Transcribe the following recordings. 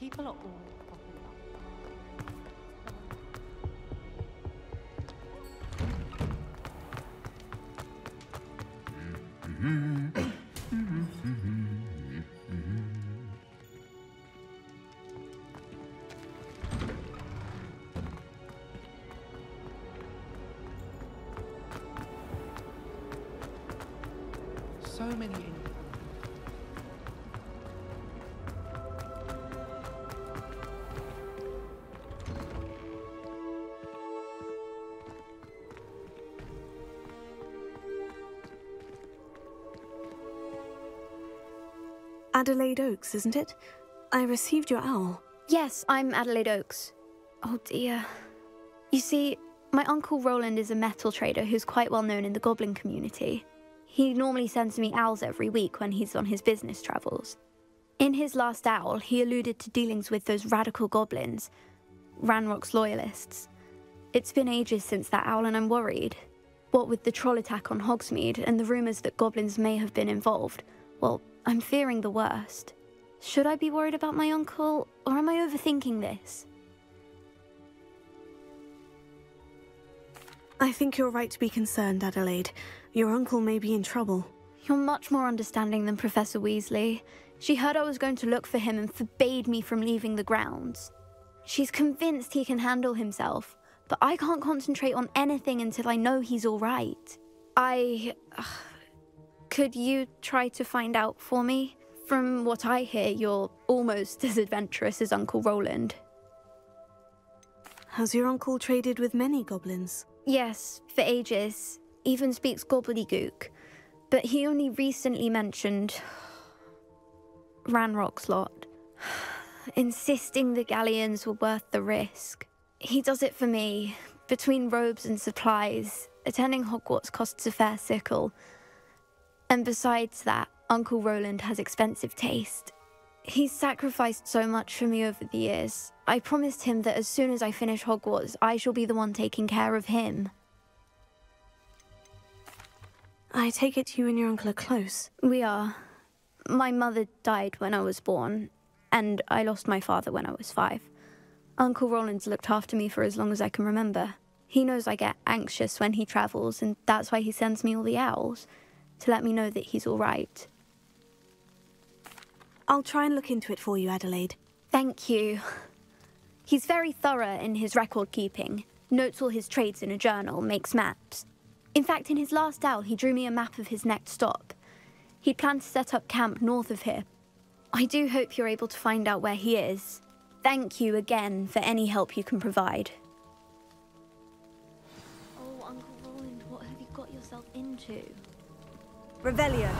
People are all popping up. So many. Adelaide Oaks, isn't it? I received your owl. Yes, I'm Adelaide Oaks. Oh dear. You see, my uncle Roland is a metal trader who's quite well known in the goblin community. He normally sends me owls every week when he's on his business travels. In his last owl, he alluded to dealings with those radical goblins, Ranrock's loyalists. It's been ages since that owl and I'm worried. What with the troll attack on Hogsmeade and the rumours that goblins may have been involved, well, I'm fearing the worst. Should I be worried about my uncle, or am I overthinking this? I think you're right to be concerned, Adelaide. Your uncle may be in trouble. You're much more understanding than Professor Weasley. She heard I was going to look for him and forbade me from leaving the grounds. She's convinced he can handle himself, but I can't concentrate on anything until I know he's all right. Could you try to find out for me? From what I hear, you're almost as adventurous as Uncle Roland. Has your uncle traded with many goblins? Yes, for ages. Even speaks gobbledygook. But he only recently mentioned Ranrock's lot, insisting the galleons were worth the risk. He does it for me. Between robes and supplies, attending Hogwarts costs a fair sickle. And besides that, Uncle Roland has expensive taste. He's sacrificed so much for me over the years. I promised him that as soon as I finish Hogwarts, I shall be the one taking care of him. I take it you and your uncle are close. We are. My mother died when I was born, and I lost my father when I was 5. Uncle Roland's looked after me for as long as I can remember. He knows I get anxious when he travels, and that's why he sends me all the owls, to let me know that he's all right. I'll try and look into it for you, Adelaide. Thank you. He's very thorough in his record keeping, notes all his trades in a journal, makes maps. In fact, in his last owl, he drew me a map of his next stop. He'd planned to set up camp north of here. I do hope you're able to find out where he is. Thank you again for any help you can provide. Oh, Uncle Roland, what have you got yourself into? Revelio.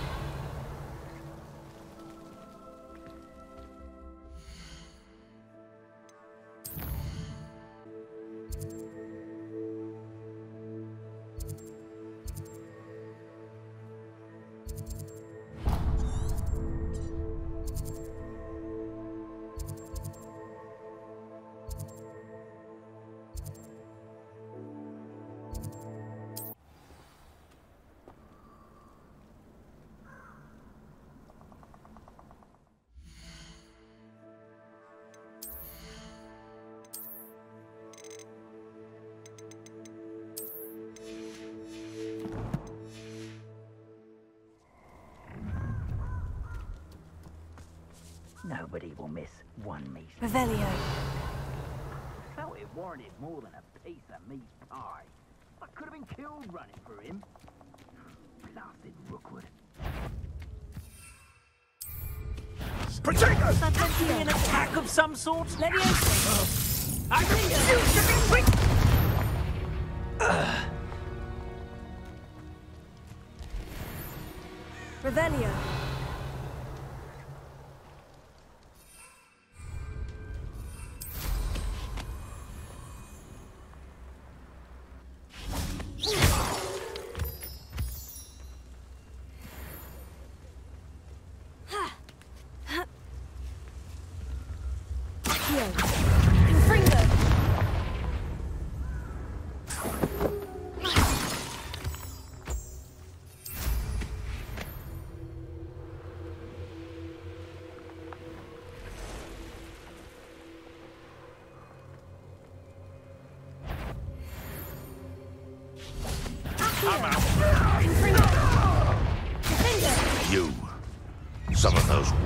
Nobody will miss one meat. Revelio. Felt it warranted more than a piece of meat pie. I could have been killed running for him. Blasted Rookwood. Potato! Fancy an attack of some sort, Leviosa? I refuse to be quick! Revelio.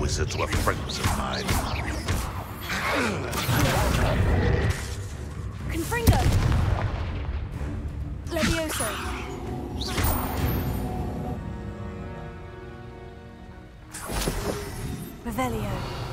wizards were friends of mine. Confringo! Levioso! Revelio.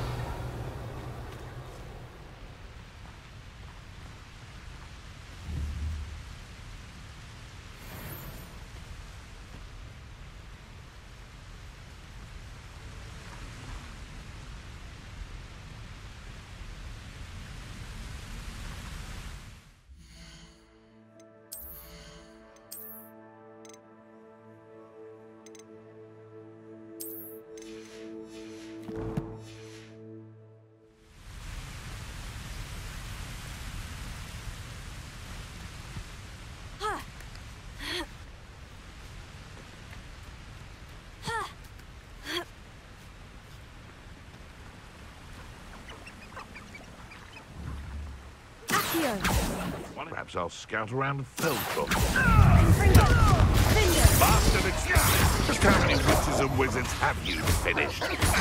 Perhaps I'll scout around Feldcroft. Confringo! Bastard excuse! Just how many witches and wizards have you finished?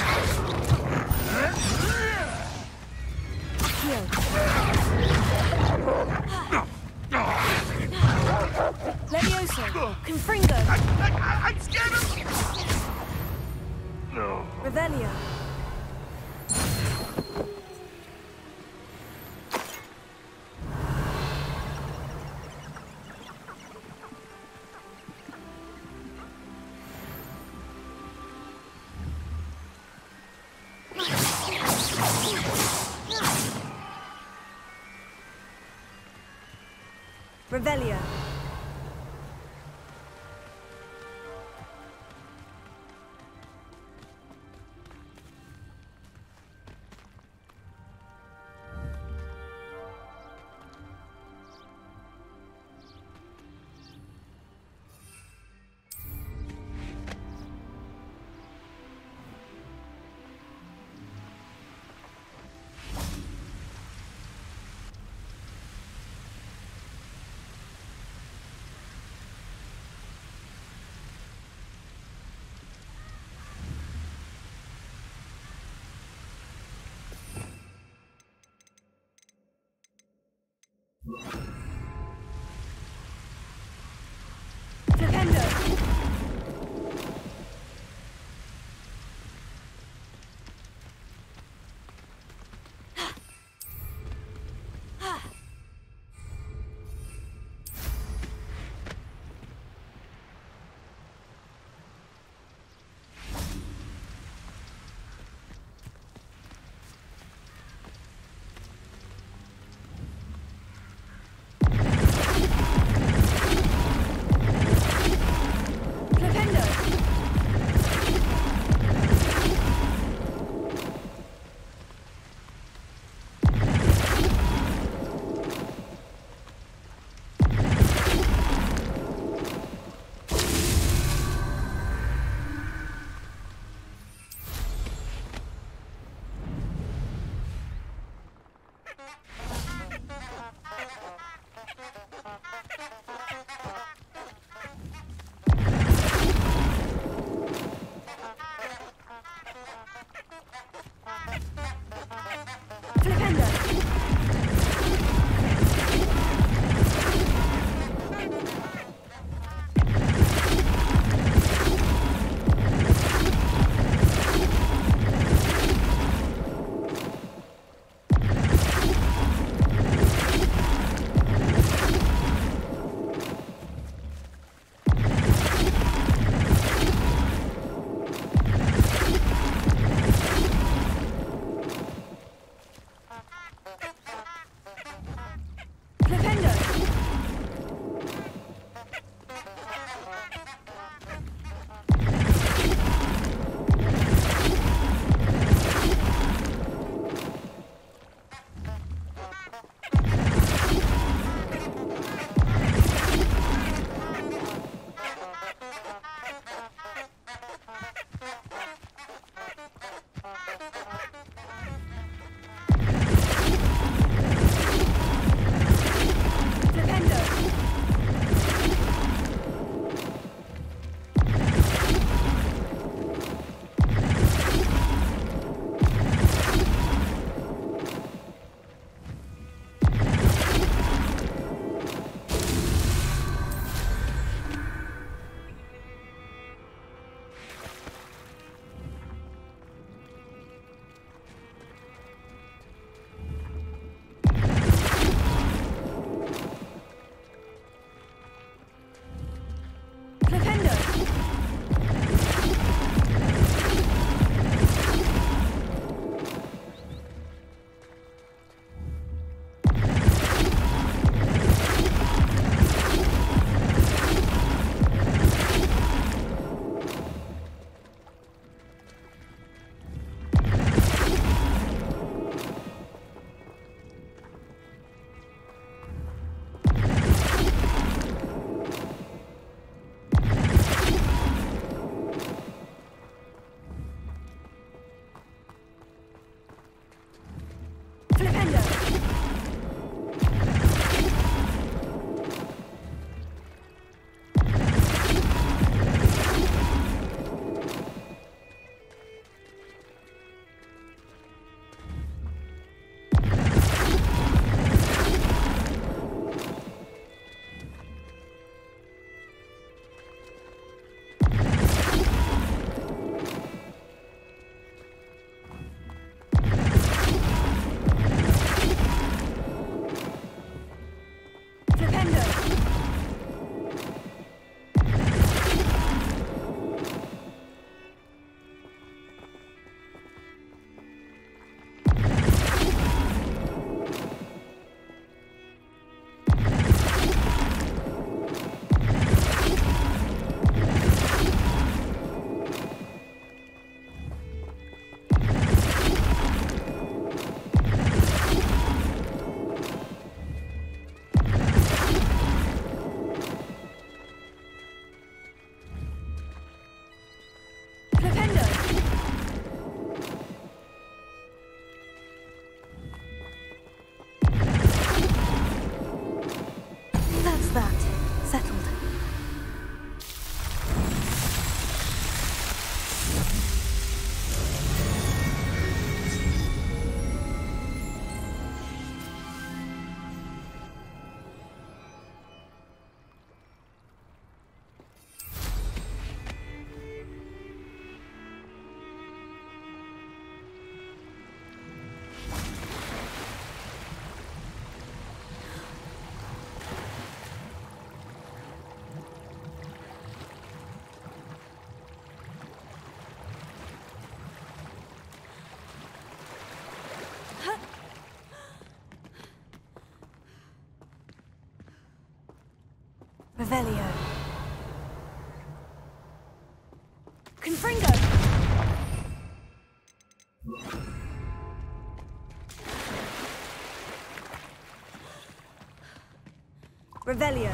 Levioso! Confringo! I'm scared of... No. Revelio. Revelio. Revelio. Confringo! Revelio.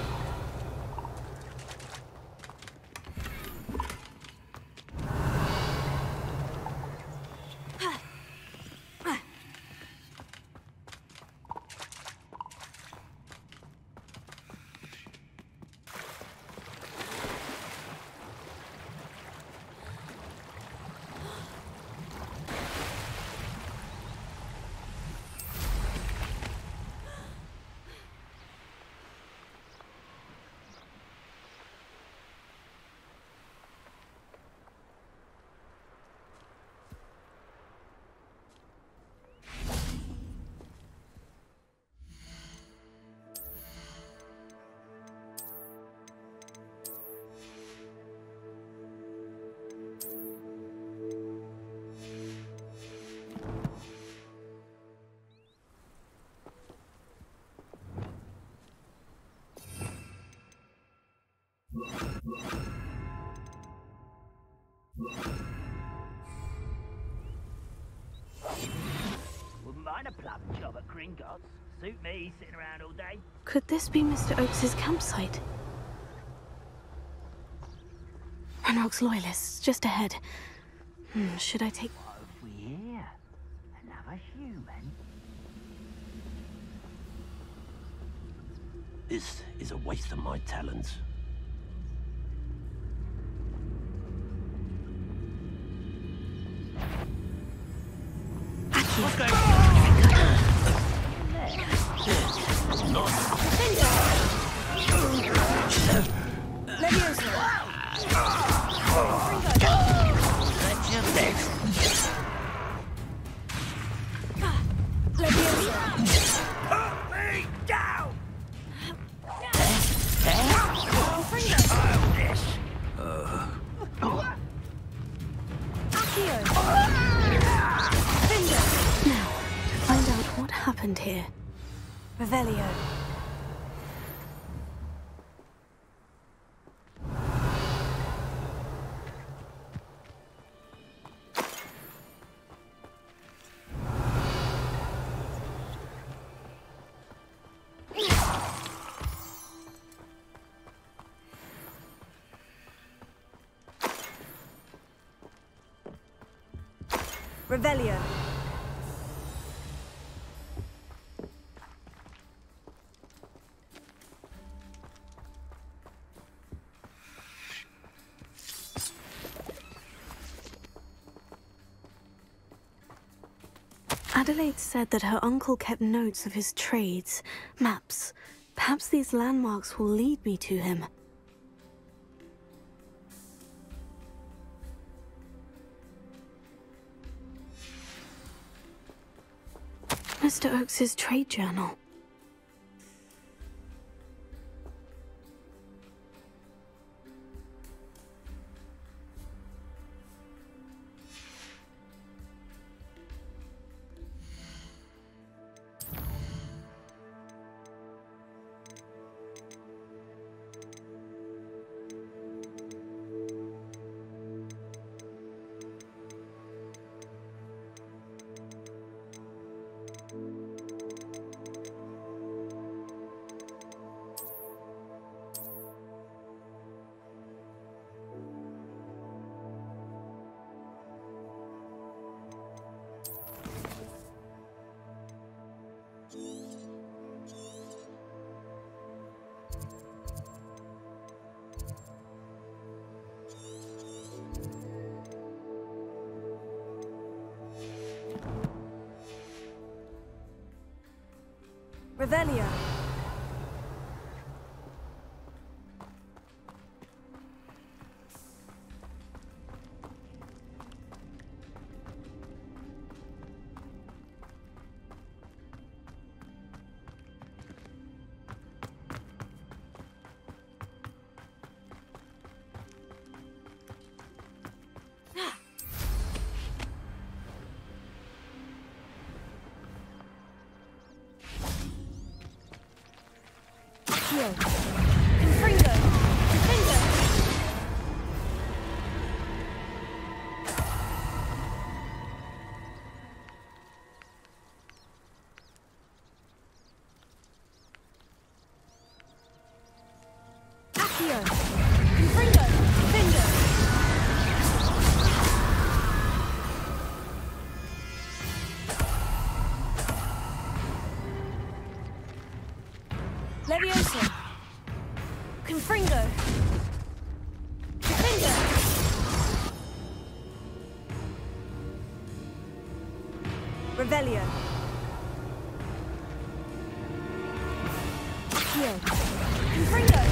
Wouldn't mind a plum job at Gringotts. Suit me, sitting around all day. Could this be Mr. Oakes's campsite? Ranrock's loyalists, just ahead. Should I take... What have we here? Another human? This is a waste of my talents. What's going on? Find out what happened here. Revelio. Revelio. Adelaide said that her uncle kept notes of his trades, maps. Perhaps these landmarks will lead me to him. Mr. Oakes's trade journal. Revelio. Confringo. Accio. Confringo. Finger. Leviosa. Confringo. Finger. Revelio. Accio. Confringo.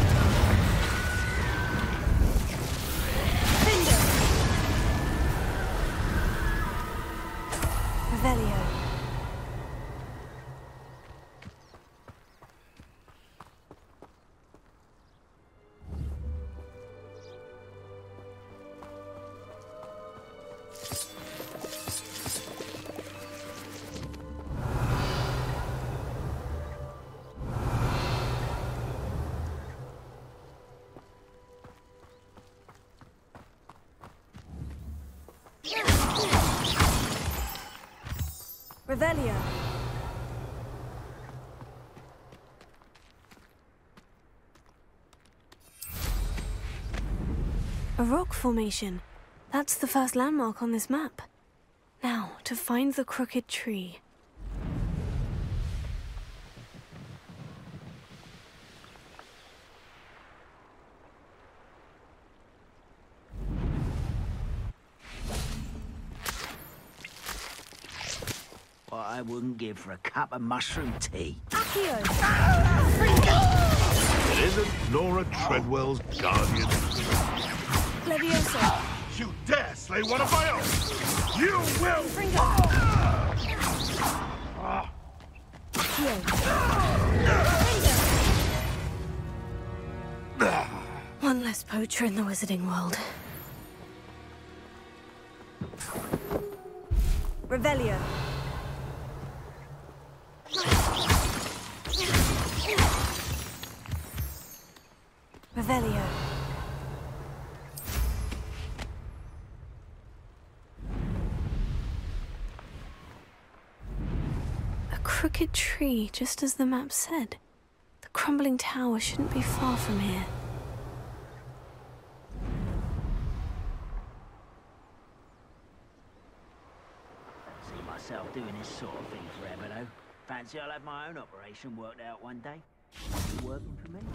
Finger. Revelio. Revelio. A rock formation. That's the first landmark on this map. Now, to find the crooked tree. What I wouldn't give for a cup of mushroom tea. Accio. It isn't Nora Treadwell's guardian. Leviosa. You dare slay one of my own! You will! Confringo. Accio. Finger. One less poacher in the wizarding world. Revelio. Revelio. A crooked tree, just as the map said. The crumbling tower shouldn't be far from here. See myself doing this sort of thing forever, though. Fancy I'll have my own operation worked out one day. Working for me.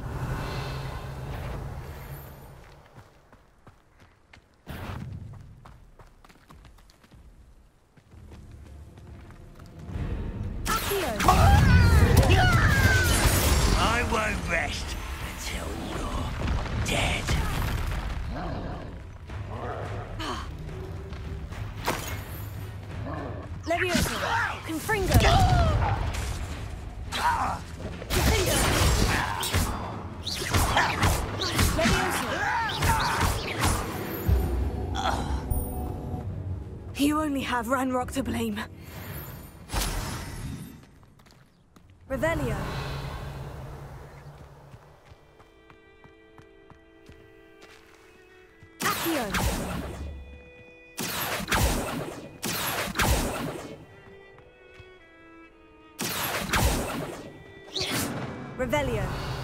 I won't rest until you're dead. Leviosa. Confringo. Confringo. Leviosa. You only have Ranrock to blame. Revelio. Accio. Revelio.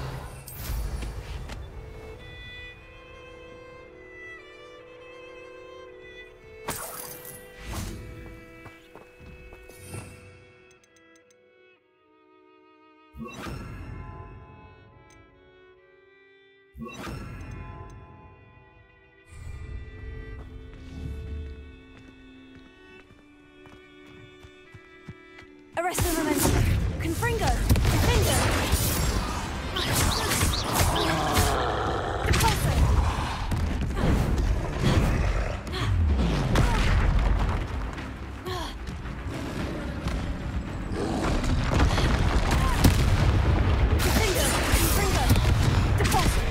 Arresto Momentum. Confringo. Finger. Pulsar. Finger. Confringo. Deposit.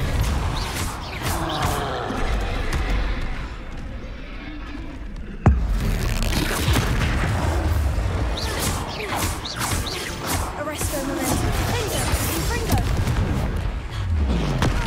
Arresto Momentum. Finger. Confringo.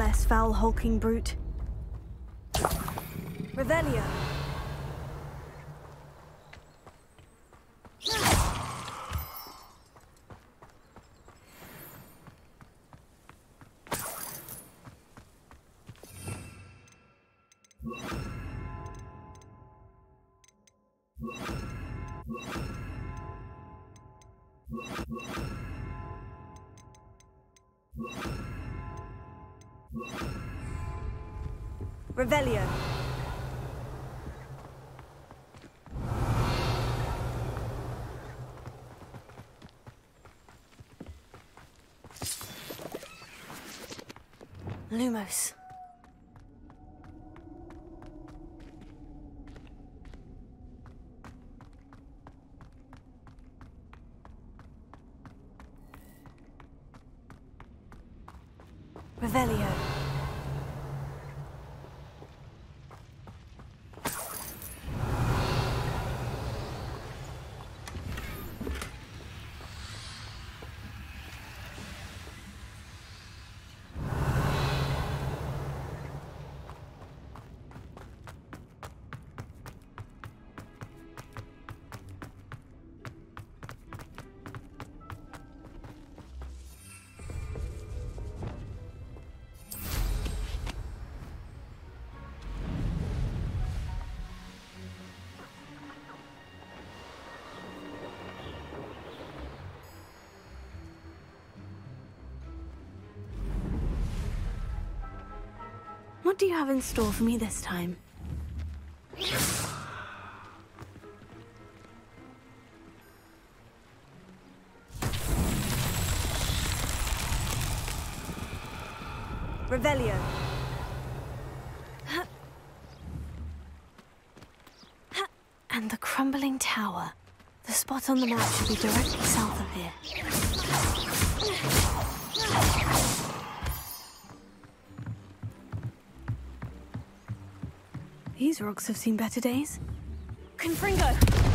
less foul hulking brute. Revelio. Revelio. Lumos. Revelio. What do you have in store for me this time? Revelio. And the crumbling tower. The spot on the map should be directly south of here. These rocks have seen better days. Confringo!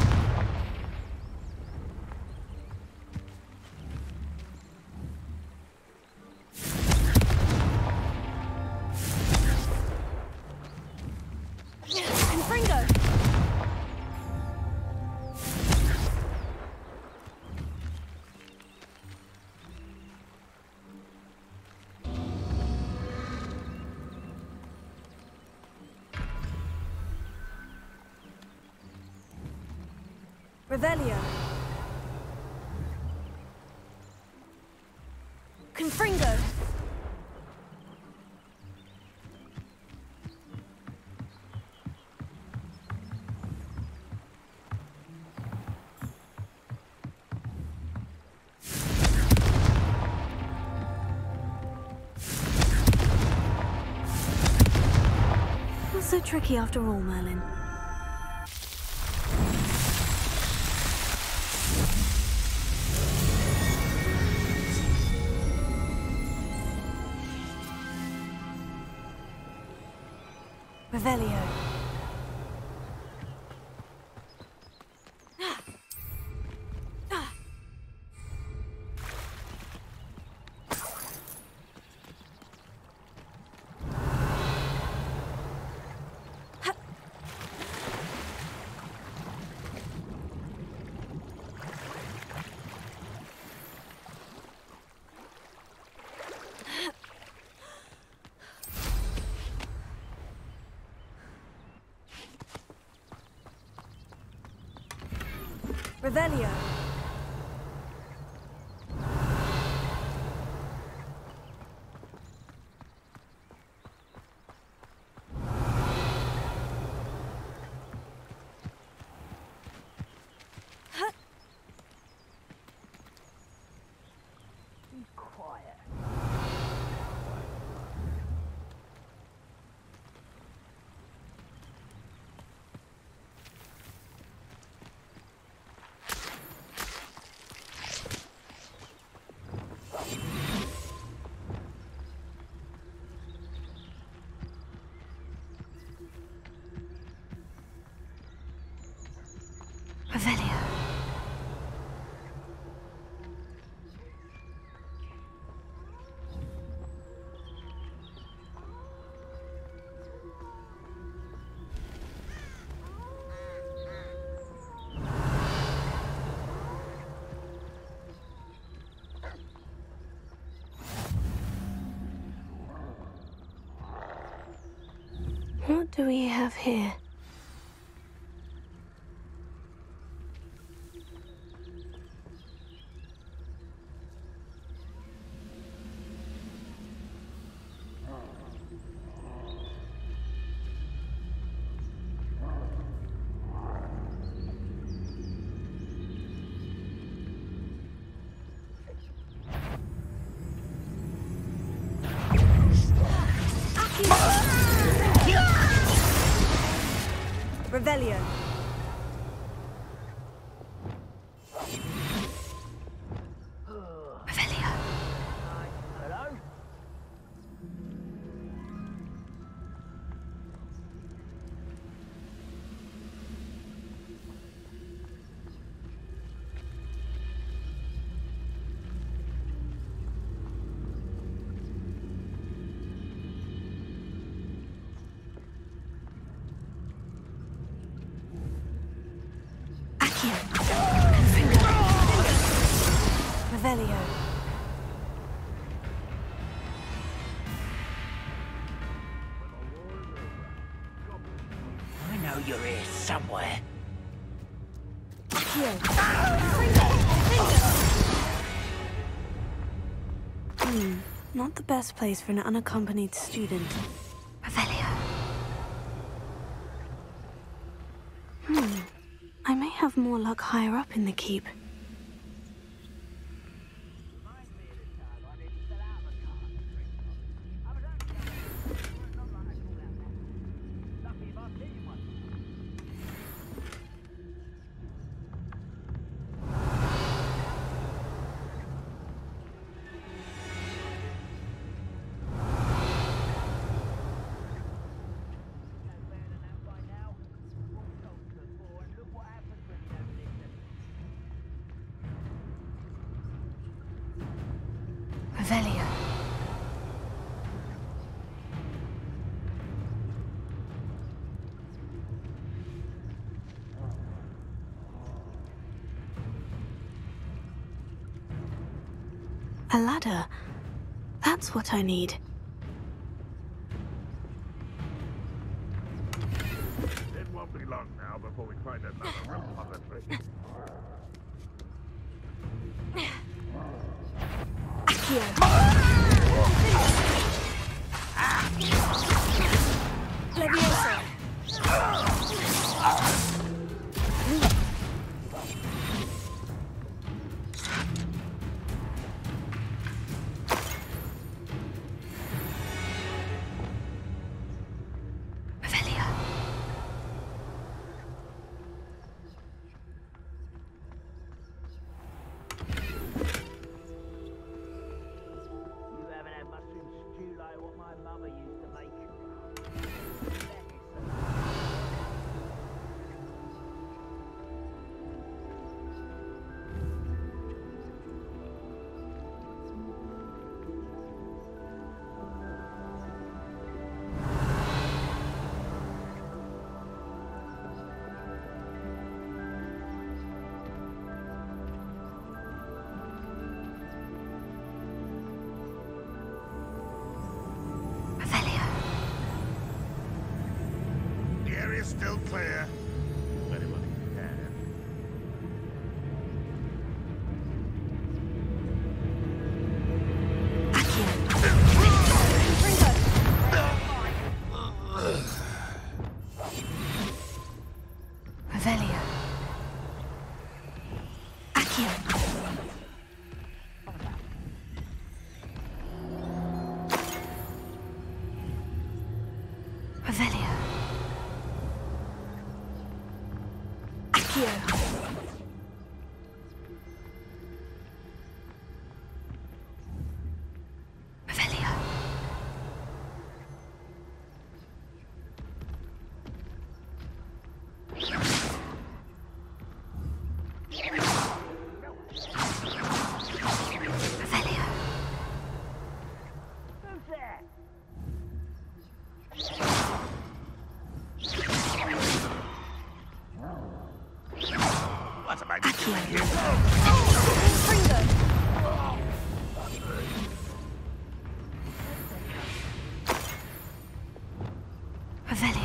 Confringo! Revelio. Confringo. Not so tricky after all, Merlin. Revelio. Revelio. Be quiet. What do we have here? Revelio. Revelio. Hello? Accio. Confringo. Revelio. I know you're here somewhere. Not the best place for an unaccompanied student. Revelio. I may have more luck higher up in the keep. Revelio. A ladder. That's what I need. It won't be long now before we find another repository. Revelio. You haven't had mushroom stew like what my mother used to make. The area's still clear. If anyone can. Revelio. Accio. Revelio. Accio. Revelio. Revelio. Who's that? What's a man doing here? Revelio.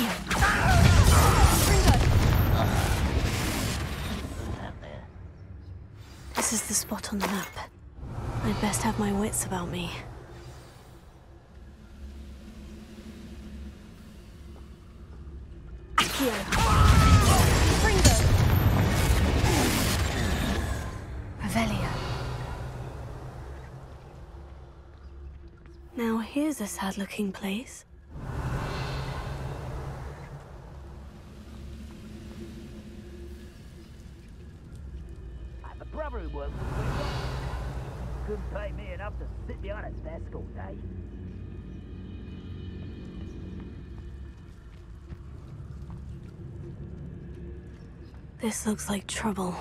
Accio. This is the spot on the map. I'd best have my wits about me. Accio. Fringo. Revelio. Now here's a sad-looking place. I have a brother who works for me. Couldn't pay me enough to sit behind a desk all day. This looks like trouble.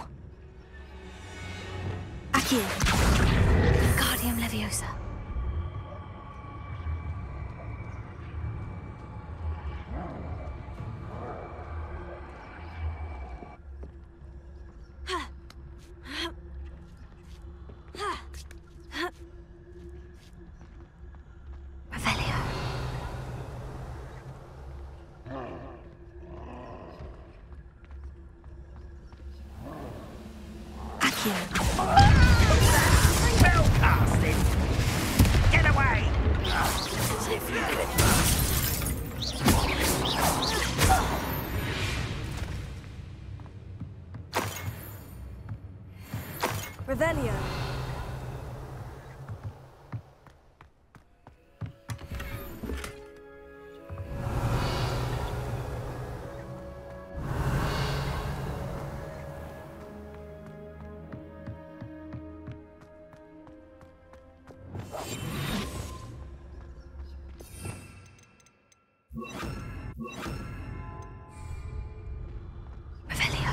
Accio. Guardium Leviosa. Revelio. Accio. Spellcasting! Get away! Revelio. Revelio.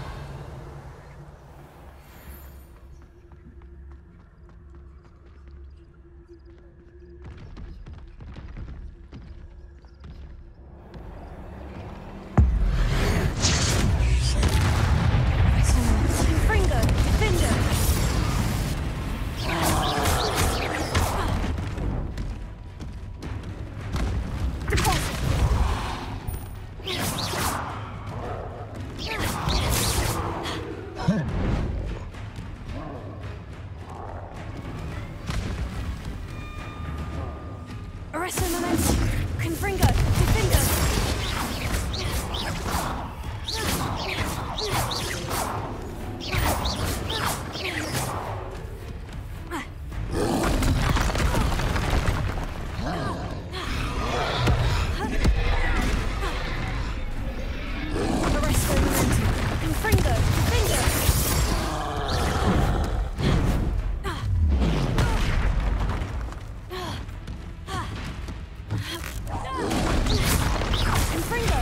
Fringo. Finger. Arresto momentum. Confringo. Defender. Arresto momentum. Confringo. Defender. Confringo.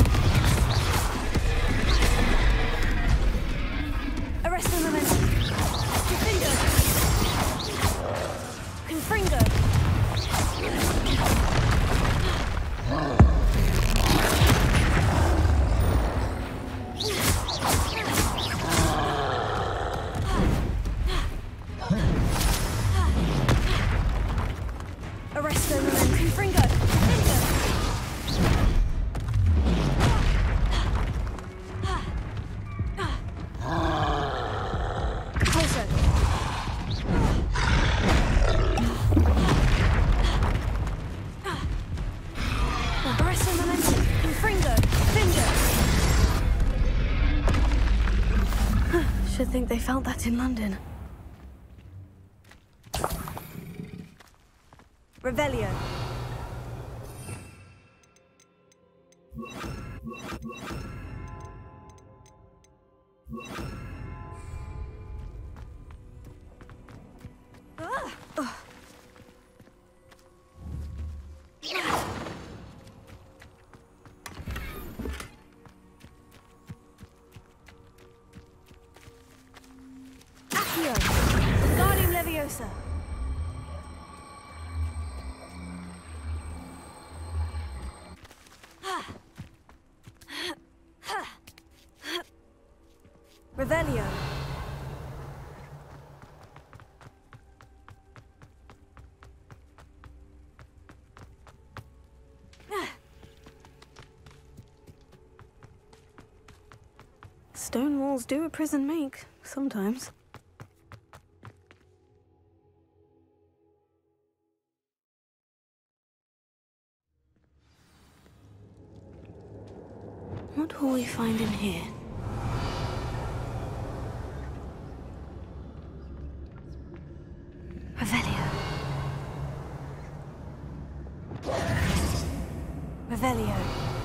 Arresto momentum. Defender. Confringo. Arresto momentum. Confringo. Defender. Capulso. Arresto momentum. Confringo. Defender. Should think they felt that in London. Revelio. Accio. Guardium Leviosa. Revelio. Stone walls do a prison make, sometimes. What will we find in here? Revelio. Revelio.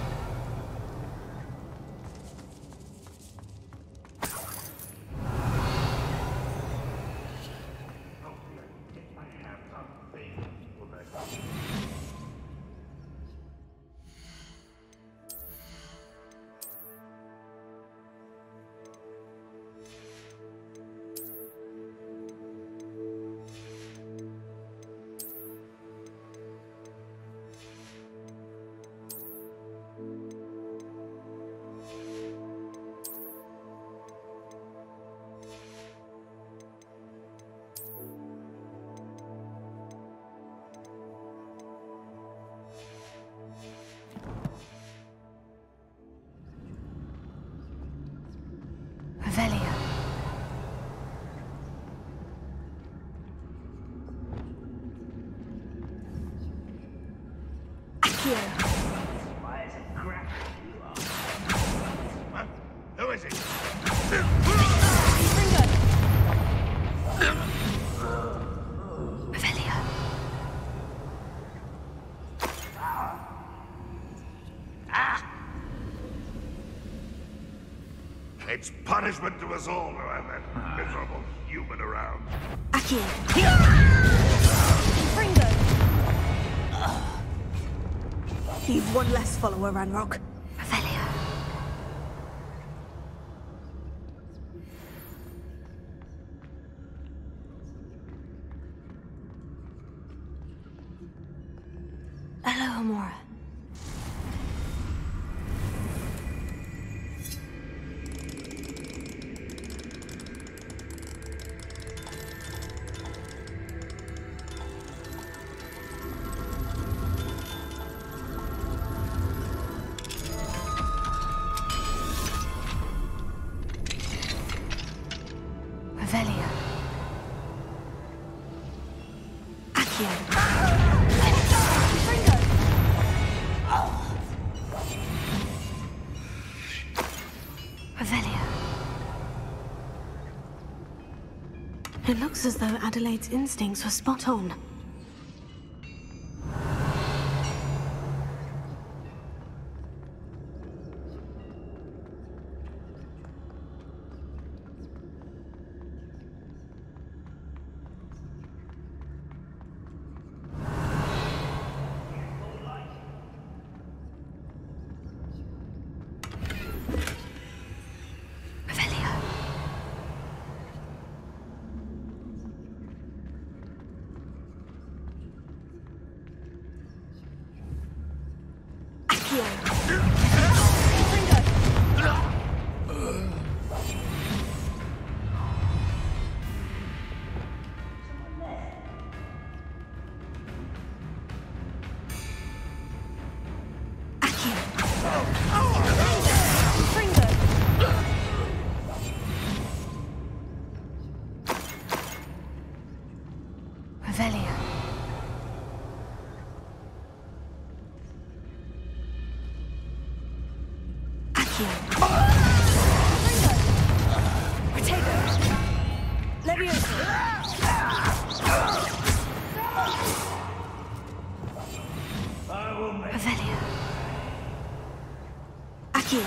Revelio. Accio. Why is it crap? Huh? Who is it? Revelio. It's punishment to us all to have that miserable human around. Accio. You've one less follower, Ranrock. Revelio. Alohomora. Revelio. Accio. Revelio. It looks as though Adelaide's instincts were spot on. Revelio. Accio. Protego. Levioso. Revelio. Accio.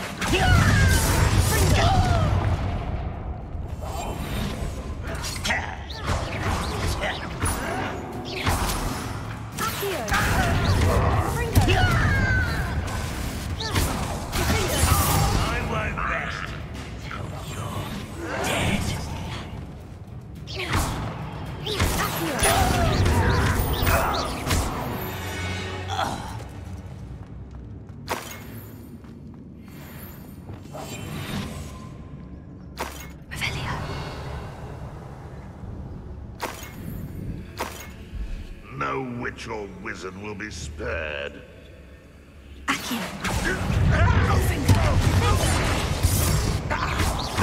No witch or wizard will be spared. Accio.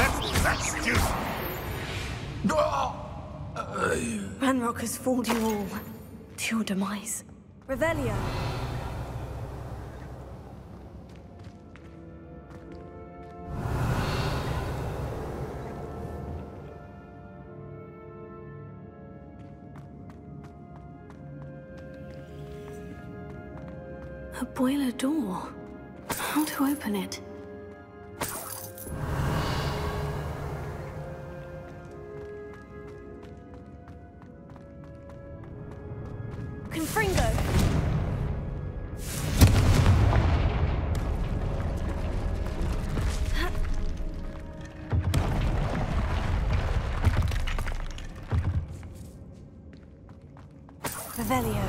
Ranrock has fooled you all to your demise. Revelio. A boiler door. How to open it? Confringo! Revelio.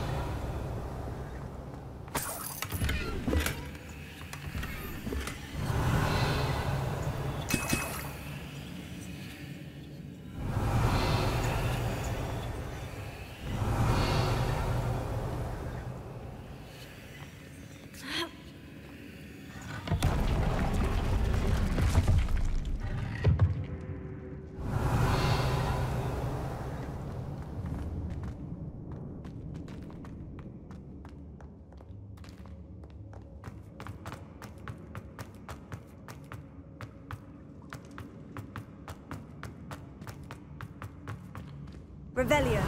Revelio.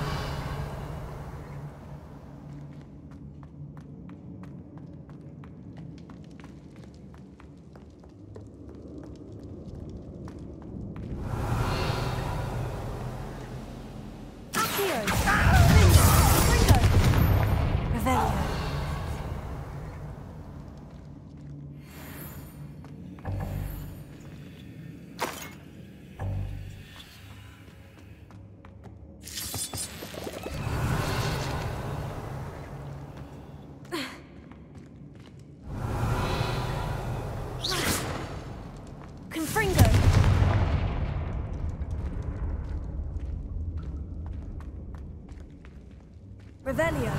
Accio. Confringo. Revelio. Confringo! Revelio!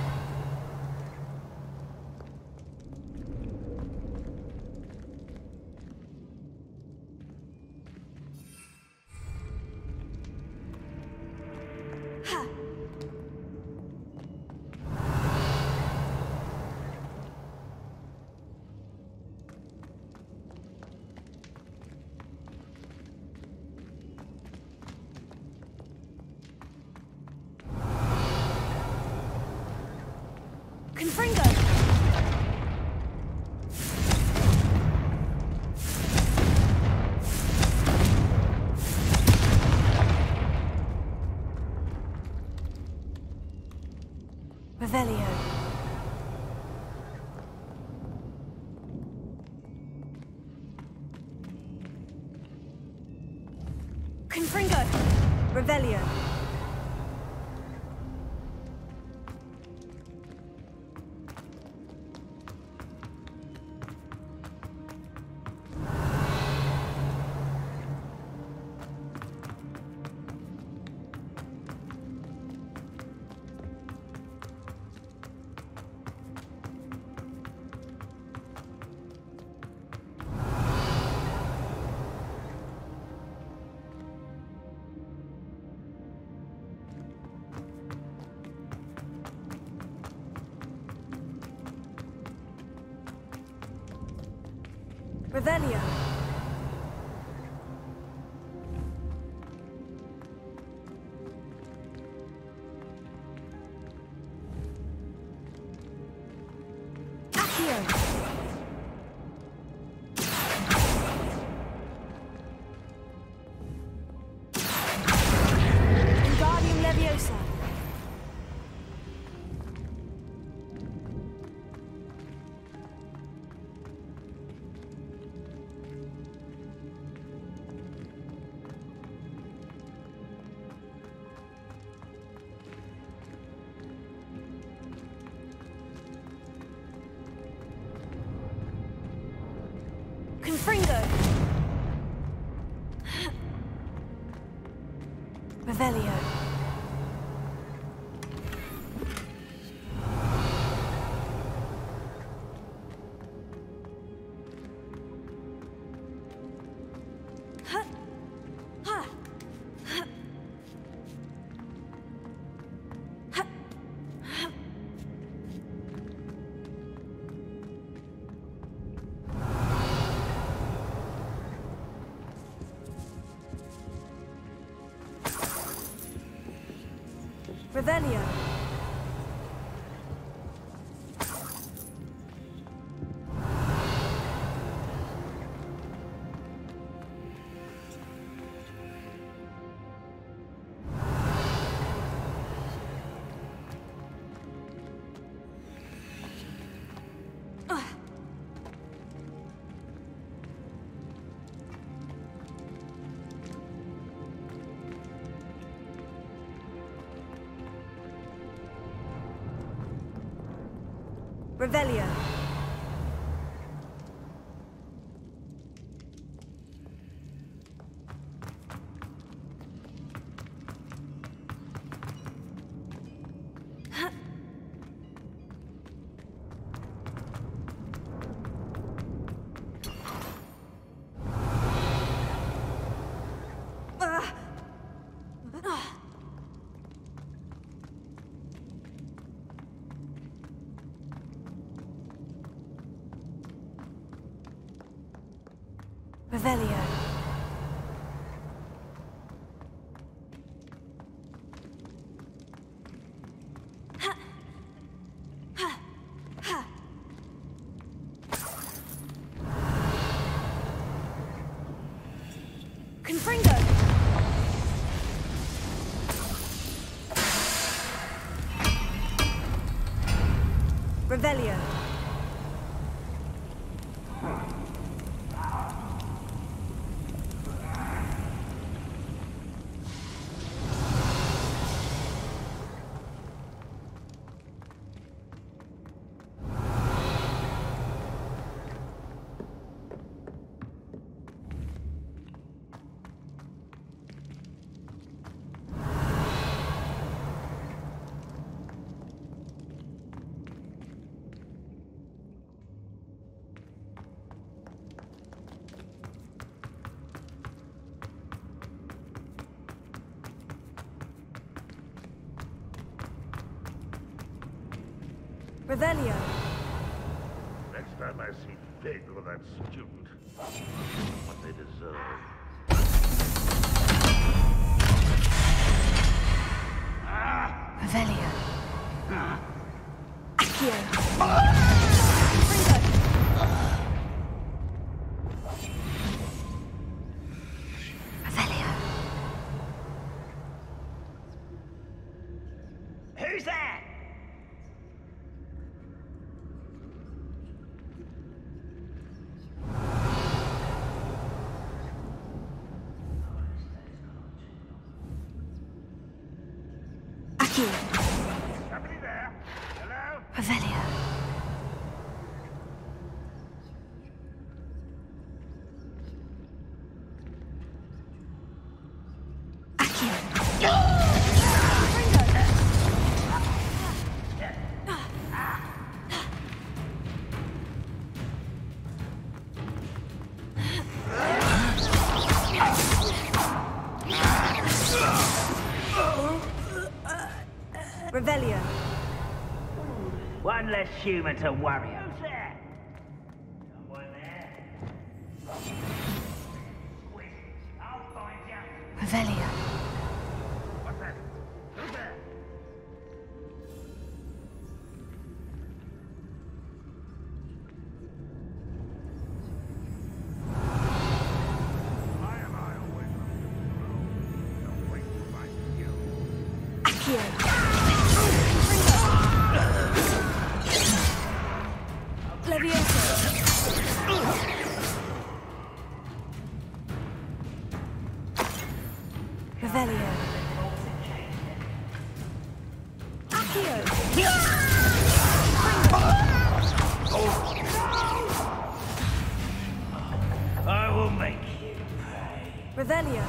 Ha! Confringo! Revelio. Confringo! Revelio. Revelio. Accio. Wingardium Leviosa. Confringo! Revelio. Huh. Revelio. Revelio. Revelio. Confringo. Revelio. Revelio. Next time I see Fig or that student, what they deserve. Revelio. Accio. Revelio. Who's that? Somebody there? Hello? Revelio. Revelio. One less human to worry. Who's that? Someone there? Wait, I'll find you. Revelio. What's that? Who's there? Why am I always on the road? Don't waste my skill. Accio. Levioso. Revelio. Accio. I will make you pay. Revelio.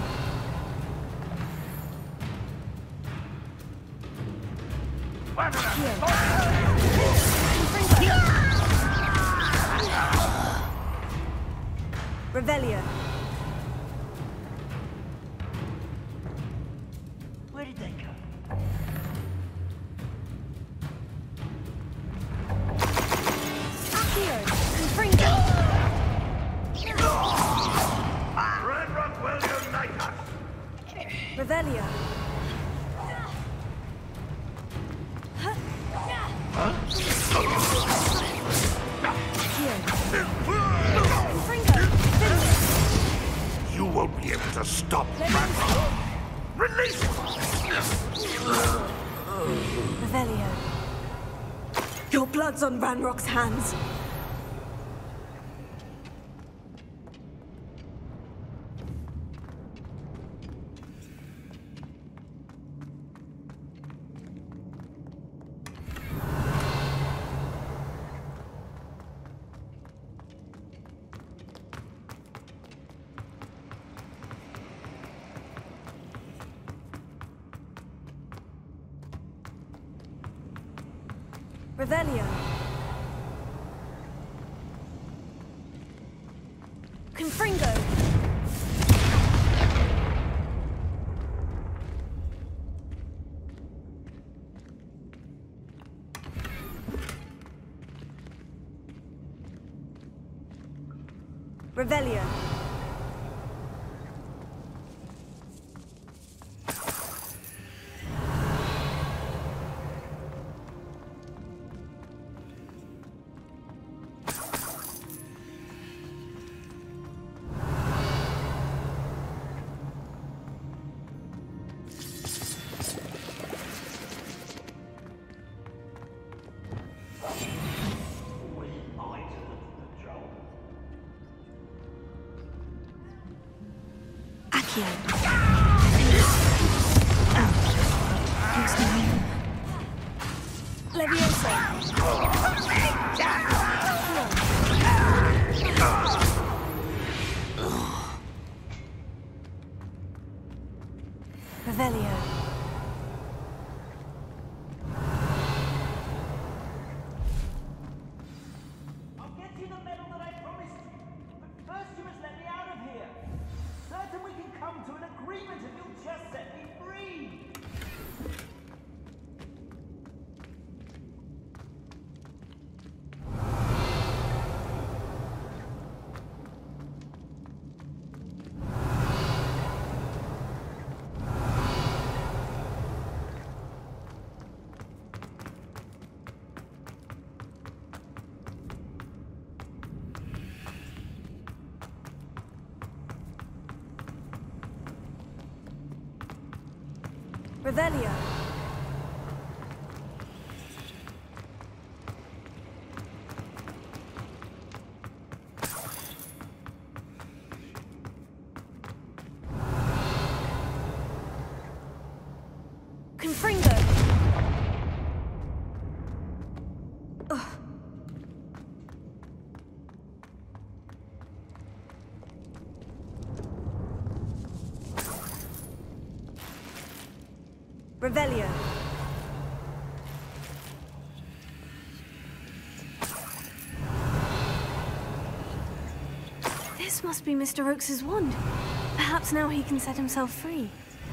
Revelio. Where did they go? Accio. Confringo. Redrock will unite us! Revelio. You won't be able to stop Ranrock. Release it! Revelio. Your blood's on Ranrock's hands. Revelio. Confringo. Revelio. Revelio. I'll get you the medal that I promised you, but first you must let me out of here. Certain we can come to an agreement if you'll just set me free. Revelio. Confringo. Revelio. This must be Mr. Oakes's wand. Perhaps now he can set himself free.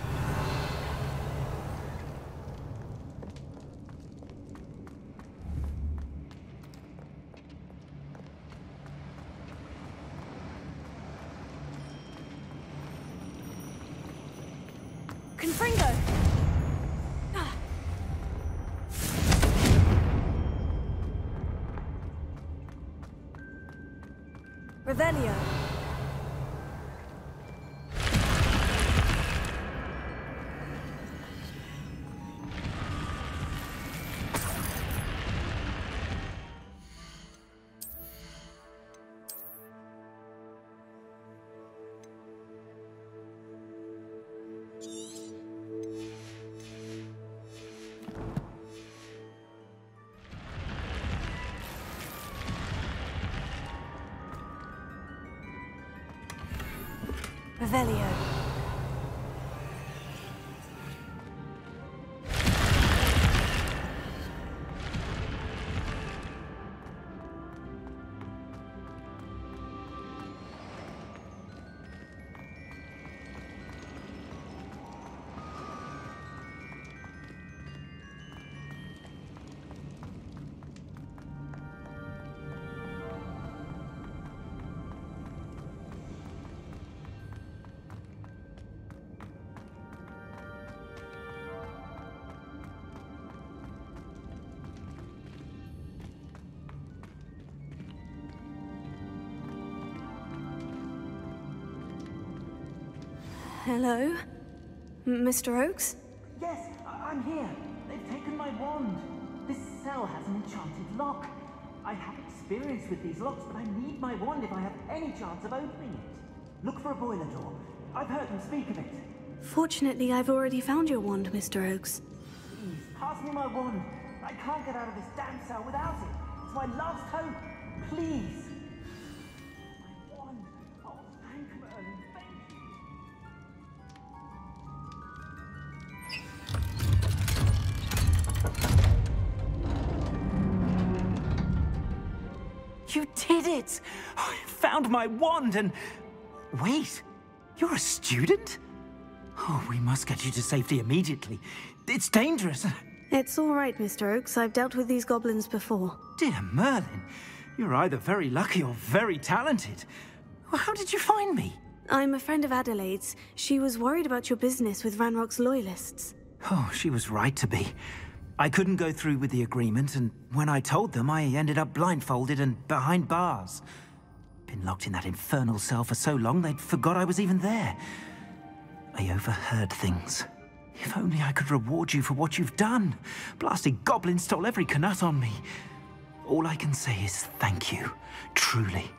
Confringo! Revelio. Revelio. Hello? Mr. Oakes? Yes, I'm here. They've taken my wand. This cell has an enchanted lock. I have experience with these locks, but I need my wand if I have any chance of opening it. Look for a boiler door. I've heard them speak of it. Fortunately, I've already found your wand, Mr. Oakes. Please, pass me my wand. I can't get out of this damn cell without it. It's my last hope. Please. My wand. Oh, thank Merlin. Thank you. You did it! I found my wand and... Wait, you're a student? Oh, we must get you to safety immediately. It's dangerous. It's all right, Mr. Oakes. I've dealt with these goblins before. Dear Merlin, you're either very lucky or very talented. Well, how did you find me? I'm a friend of Adelaide's. She was worried about your business with Ranrock's loyalists. Oh, she was right to be. I couldn't go through with the agreement, and when I told them, I ended up blindfolded and behind bars. Been locked in that infernal cell for so long, they'd forgot I was even there. I overheard things. If only I could reward you for what you've done. Blasted goblin stole every Knut on me. All I can say is thank you, truly.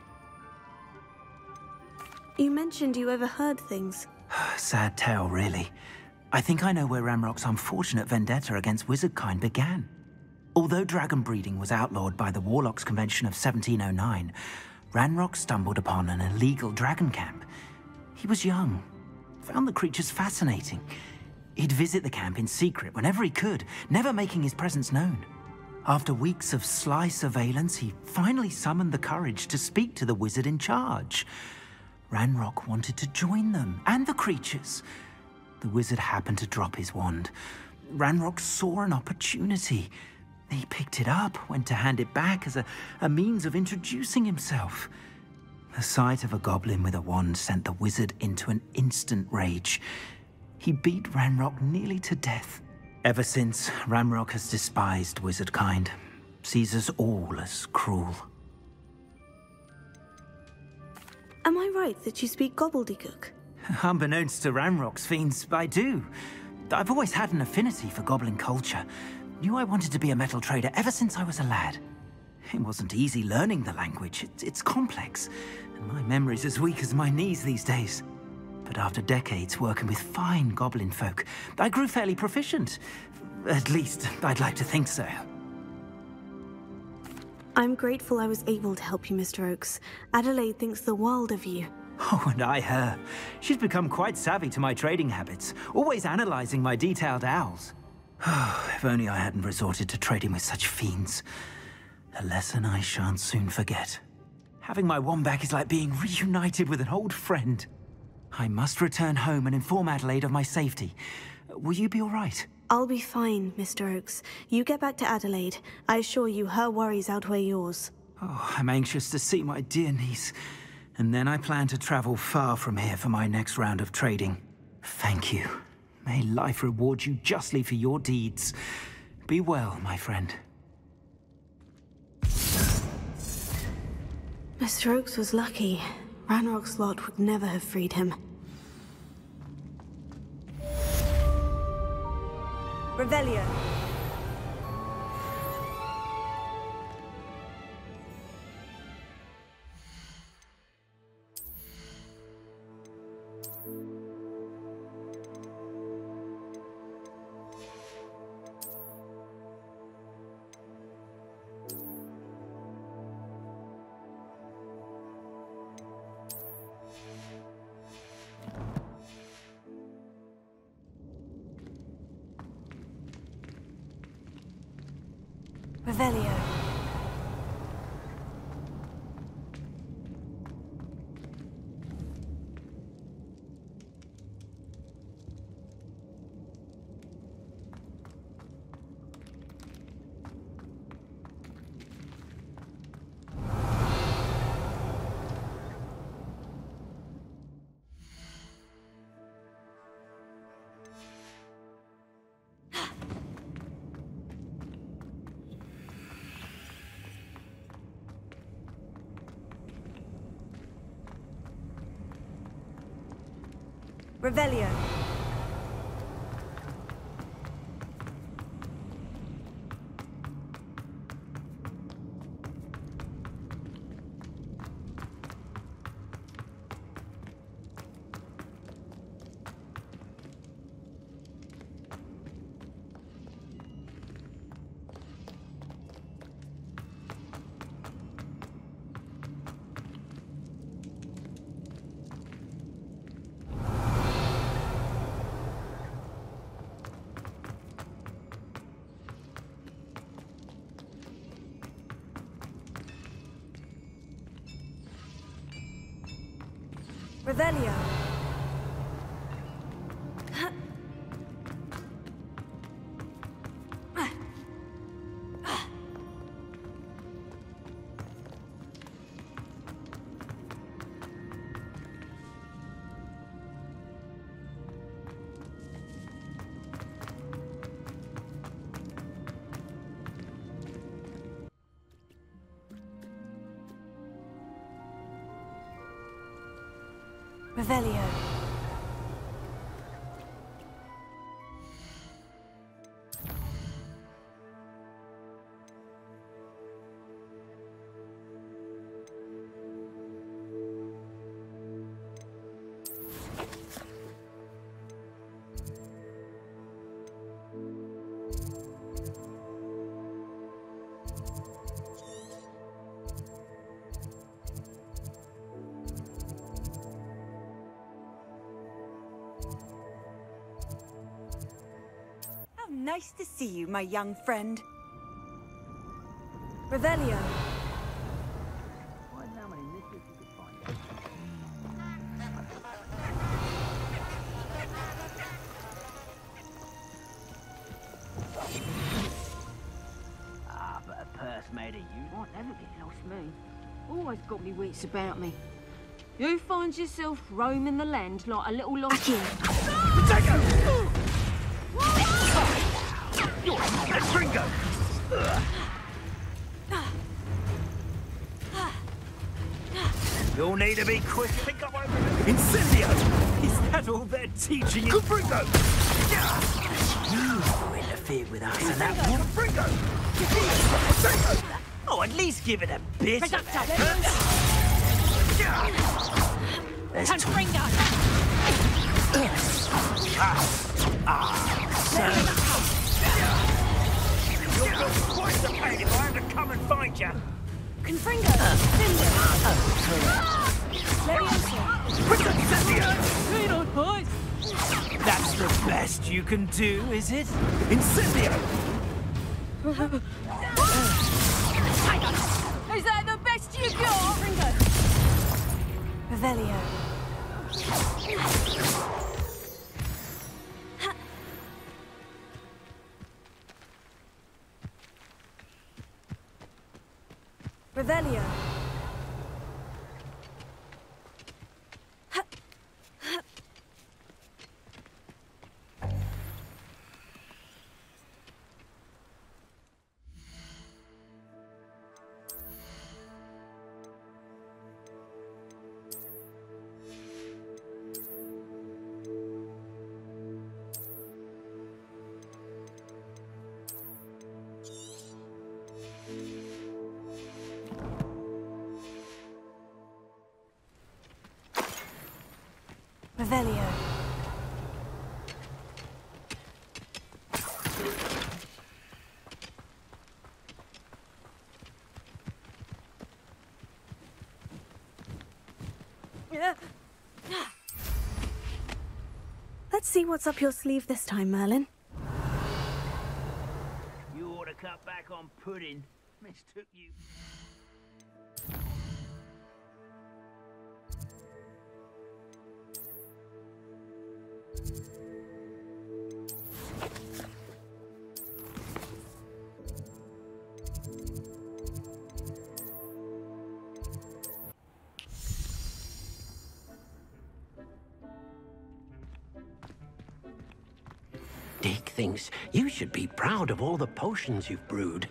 You mentioned you overheard things. Sad tale, really. I think I know where Ranrock's unfortunate vendetta against wizardkind began. Although dragon breeding was outlawed by the Warlocks Convention of 1709, Ranrock stumbled upon an illegal dragon camp. He was young, found the creatures fascinating. He'd visit the camp in secret whenever he could, never making his presence known. After weeks of sly surveillance, he finally summoned the courage to speak to the wizard in charge. Ranrock wanted to join them, and the creatures. The wizard happened to drop his wand. Ranrock saw an opportunity. He picked it up, went to hand it back as a means of introducing himself. The sight of a goblin with a wand sent the wizard into an instant rage. He beat Ranrock nearly to death. Ever since, Ranrock has despised wizardkind, sees us all as cruel. Am I right that you speak gobbledygook? Unbeknownst to Ranrock's fiends, I do. I've always had an affinity for goblin culture. Knew I wanted to be a metal trader ever since I was a lad. It wasn't easy learning the language. It's complex, and my memory's as weak as my knees these days. But after decades working with fine goblin folk, I grew fairly proficient. At least, I'd like to think so. I'm grateful I was able to help you, Mr. Oakes. Adelaide thinks the world of you. Oh, and I her. She's become quite savvy to my trading habits, always analyzing my detailed owls. If only I hadn't resorted to trading with such fiends. A lesson I shan't soon forget. Having my wand back is like being reunited with an old friend. I must return home and inform Adelaide of my safety. Will you be all right? I'll be fine, Mr. Oakes. You get back to Adelaide. I assure you her worries outweigh yours. Oh, I'm anxious to see my dear niece. And then I plan to travel far from here for my next round of trading. Thank you. May life reward you justly for your deeds. Be well, my friend. Mr. Oakes was lucky. Ranrock's lot would never have freed him. Revelio. Revelio. Revelio. Revelio. Revelio. Nice to see you, my young friend. Revelio. Find how many misses you could find. Ah, but a purse made of you won't never get lost me. Always got me wits about me. You find yourself roaming the land like a little lost kid. Let's Ringo! You'll need to be quick. Pick up over Incendio! Is that all they're teaching you? Ringo! You interfered with us, and that Ringo! Oh, at least give it a bit. There's You'll go quite the pain if I have to come and find you. Confringo. That's the best you can do, is it? Incendio! Is that the best you got? Revelio. Revelio. Revelio. Let's see what's up your sleeve this time, Merlin. You ought to cut back on pudding. Mistook you. Dick thinks you should be proud of all the potions you've brewed.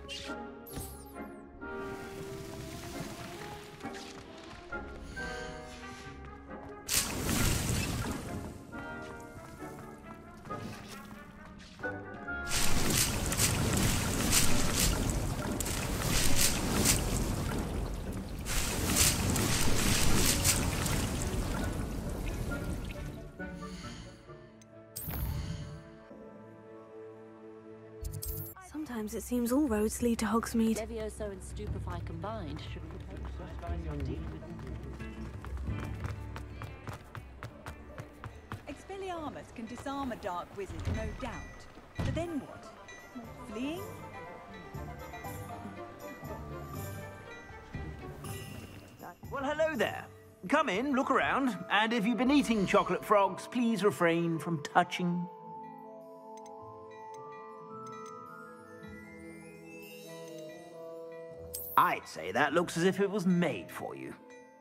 Sometimes it seems all roads lead to Hogsmeade. Levioso and Stupefy combined should Expelliarmus can disarm a dark wizard, no doubt. But then what? Fleeing? Well, hello there. Come in, look around, and if you've been eating chocolate frogs, please refrain from touching. I'd say that looks as if it was made for you.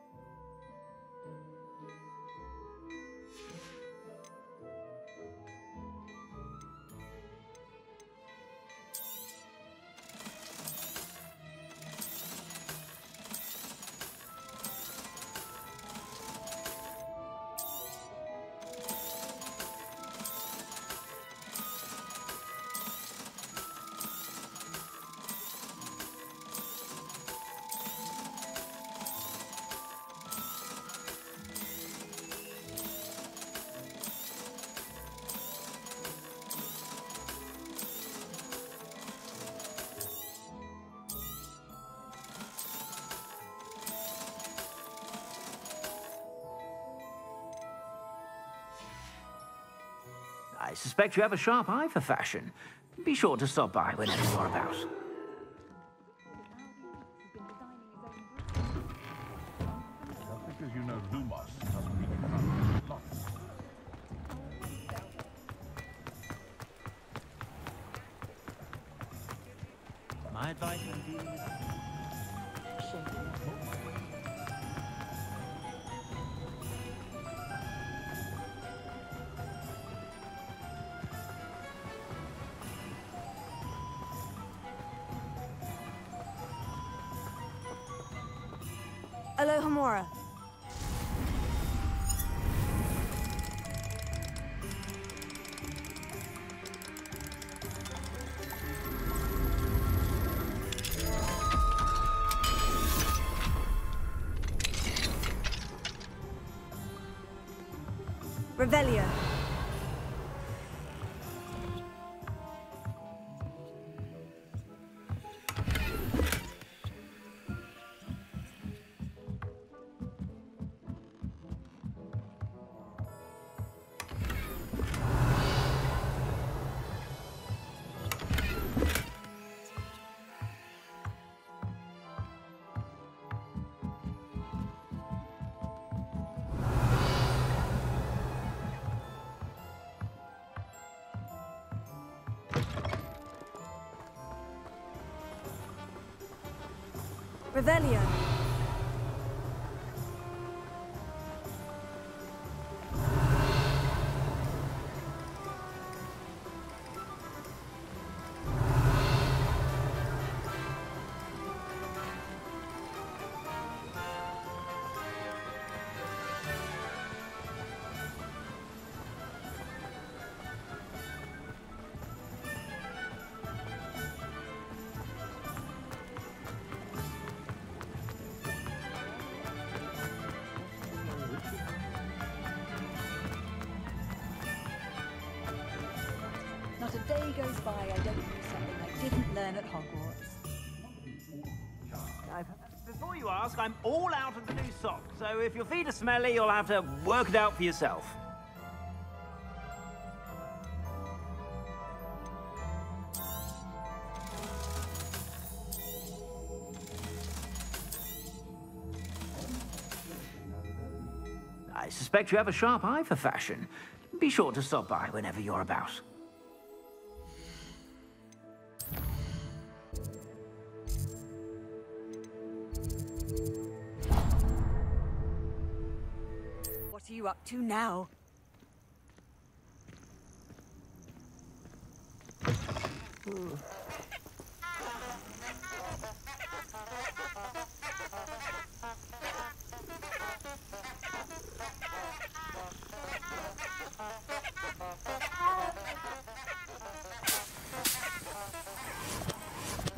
I suspect you have a sharp eye for fashion. Be sure to stop by whenever you're about. Just because you know Lumos doesn't mean you can't lots. My advice would be... Alohomora. Revelio. Revelio. Not a day goes by I don't do something I didn't learn at Hogwarts. Before you ask, I'm all out of the new socks, so if your feet are smelly, you'll have to work it out for yourself. I suspect you have a sharp eye for fashion. Be sure to stop by whenever you're about. What are you up to now?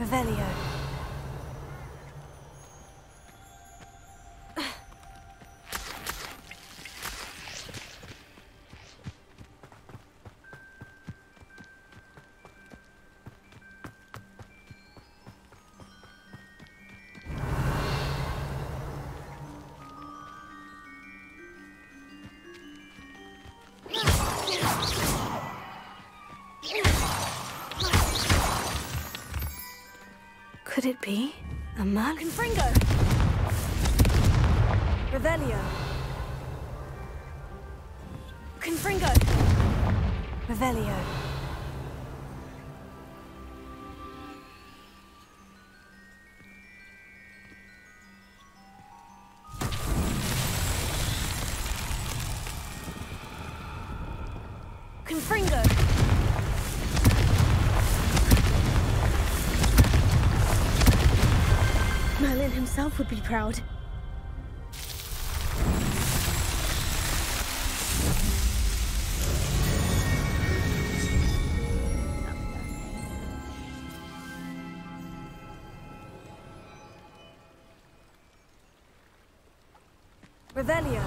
Revelio. Could it be a Merlin? Confringo! Revelio. Confringo! Revelio. Confringo! Merlin himself would be proud. Revelio.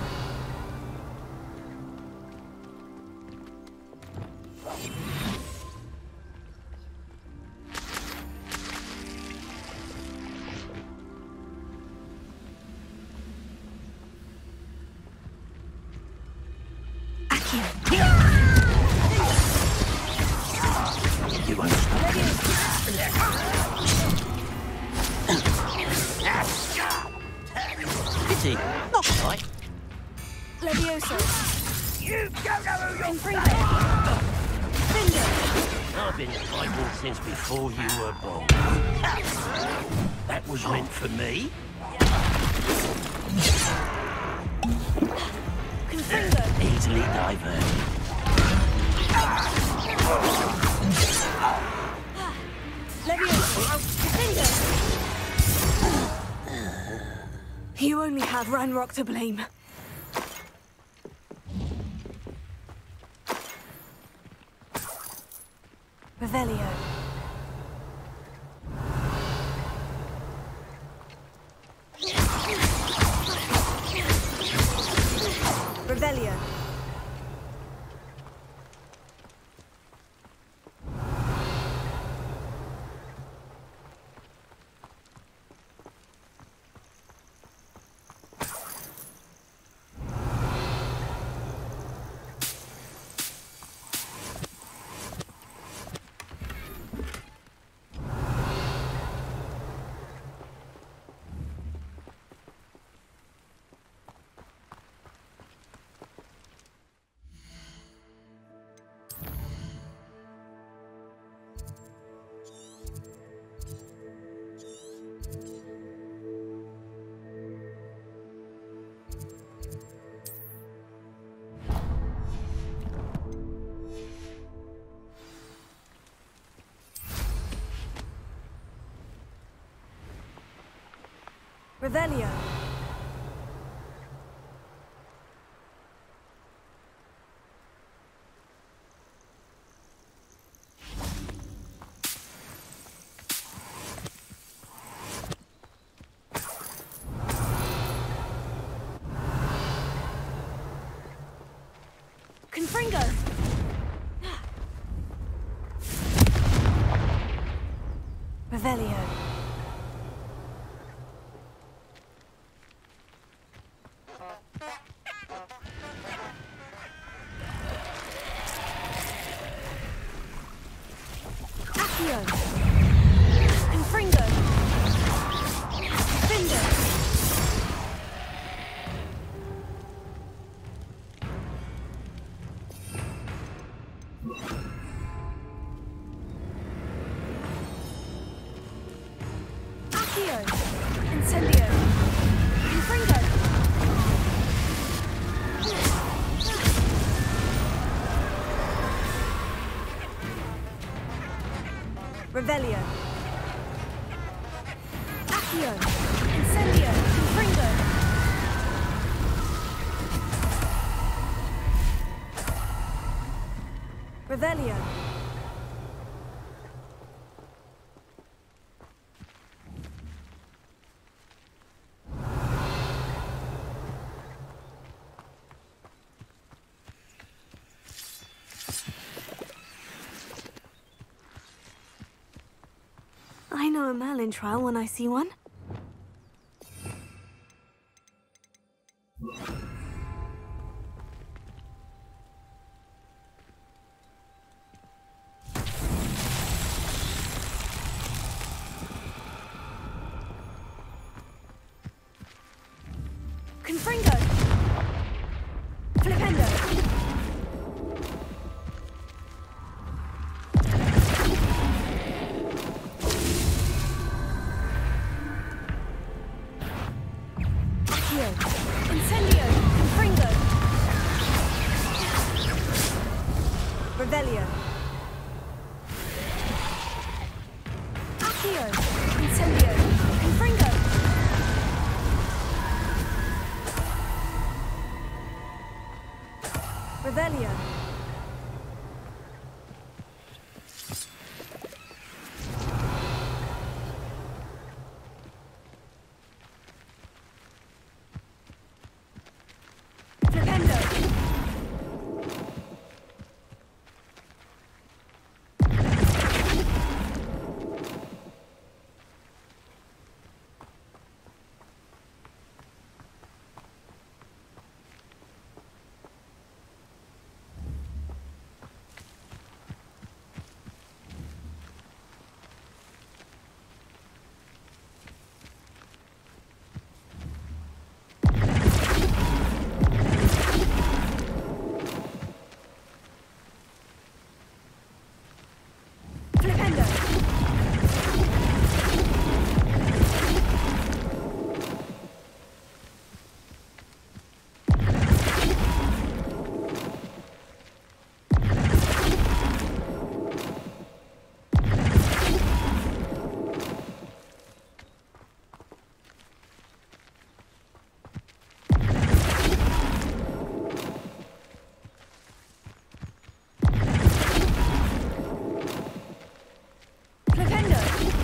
You won't stop. Pity, not quite. Levioso. You don't know who you're Confringo. Finger. I've been fighting since before you were born. That was meant for me. Confringo. Easily diverted. Levioso. Finger. You only have Ranrock to blame. Revelio. Revelio. Revelio. Confringo. Revelio. Accio. Confringo. Finger. Accio. Incendio. Confringo. Revelio. Accio. Incendio. Confringo. Revelio. know a Merlin trial when I see one. Confringo! Flipendo! Accio! Incendio! Confringo! Revelio! Accio! Incendio! Confringo! Revelio. Flipendo. Flipendo. Flipendo.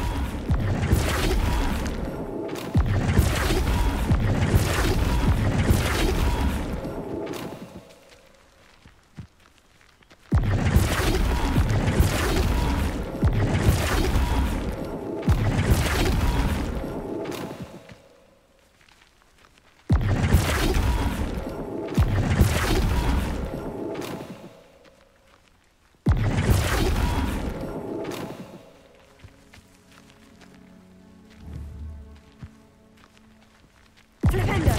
Flipendo.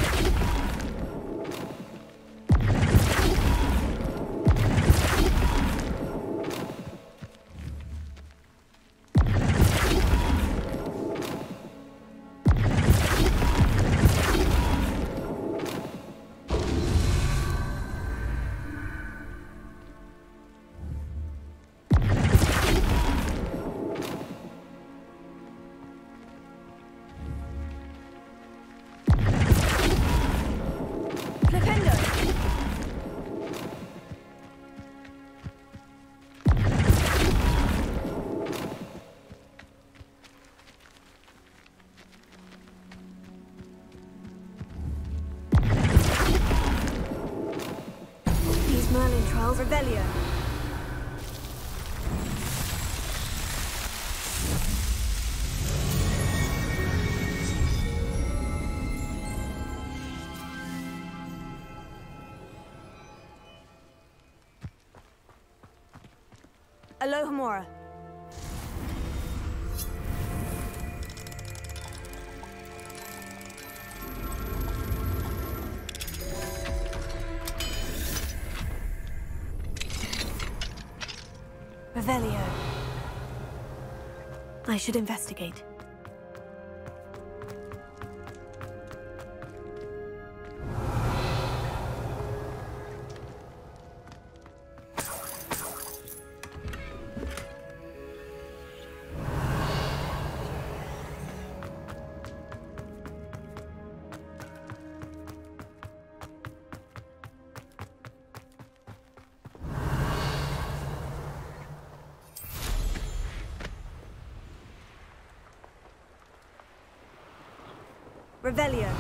Flipendo. These Merlin trials. Revelio. Alohomora. Revelio. I should investigate. Revelio.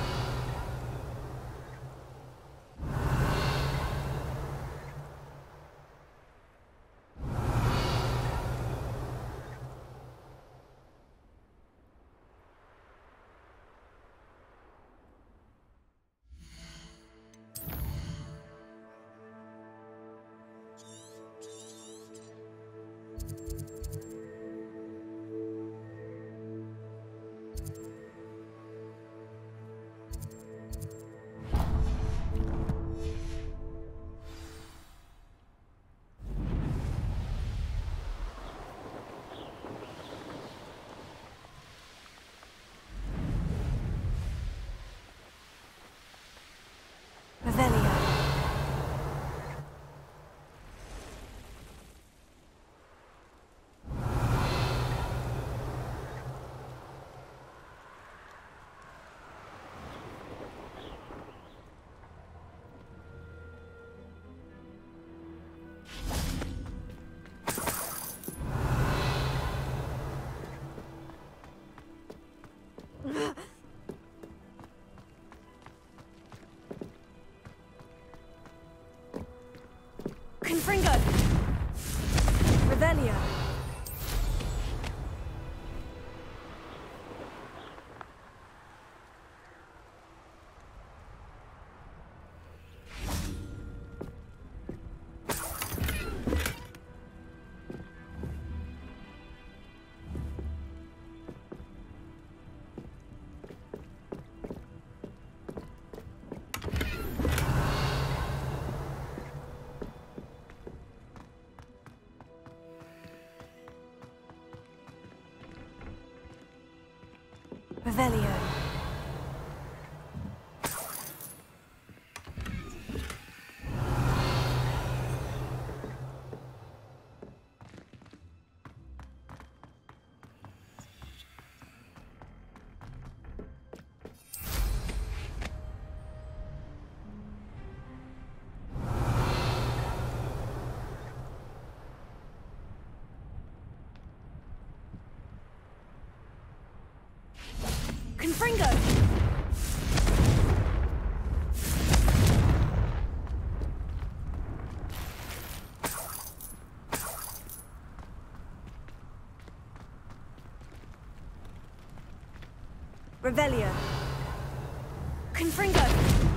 Revelio. Confringo! Revelio. Confringo!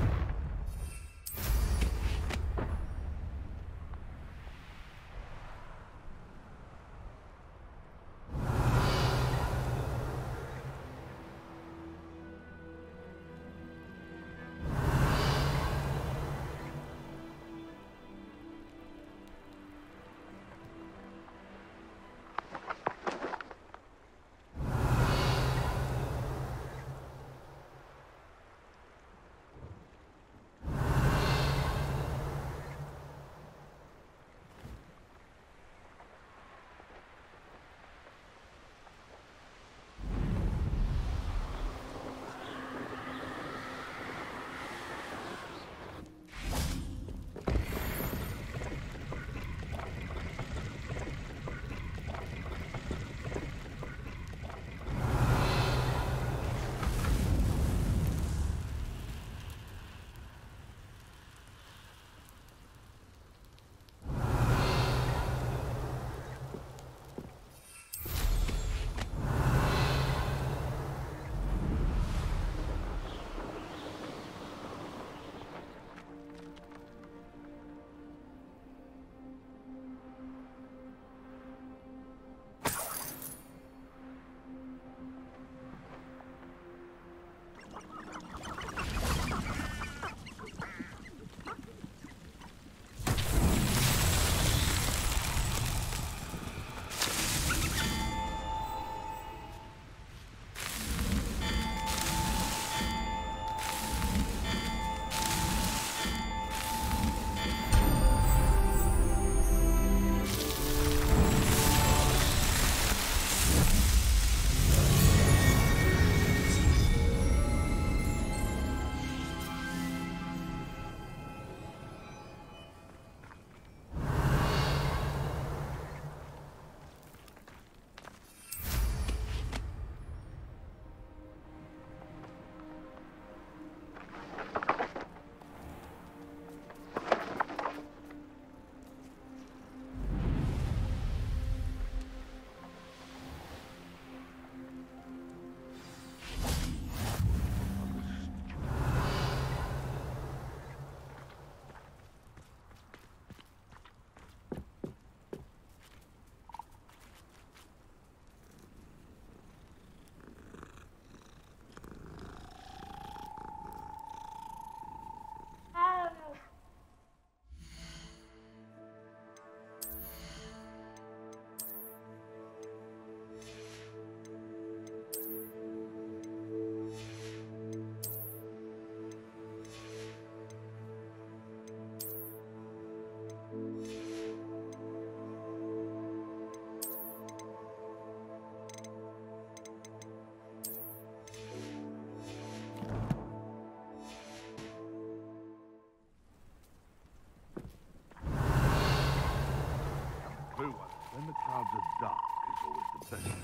When the clouds are dark is always the best.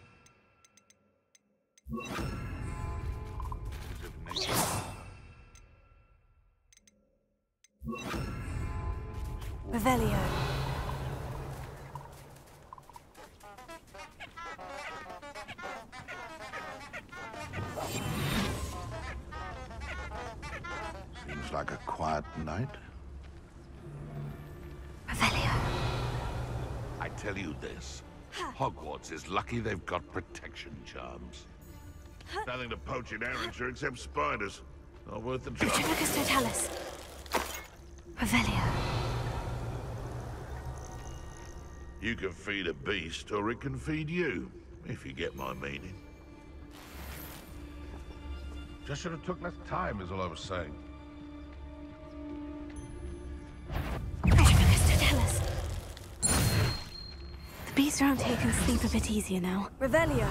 As if nature... Revelio. Seems like a quiet night. Revelio. I tell you this, Hogwarts is lucky they've got protection charms. Nothing to poach in Arrowshire except spiders. Not worth the trouble. Reticus totalis. Revelio. You can feed a beast, or it can feed you, if you get my meaning. Just should have took less time, is all I was saying. Mr. Tellus. The beast around here can sleep a bit easier now. Revelio.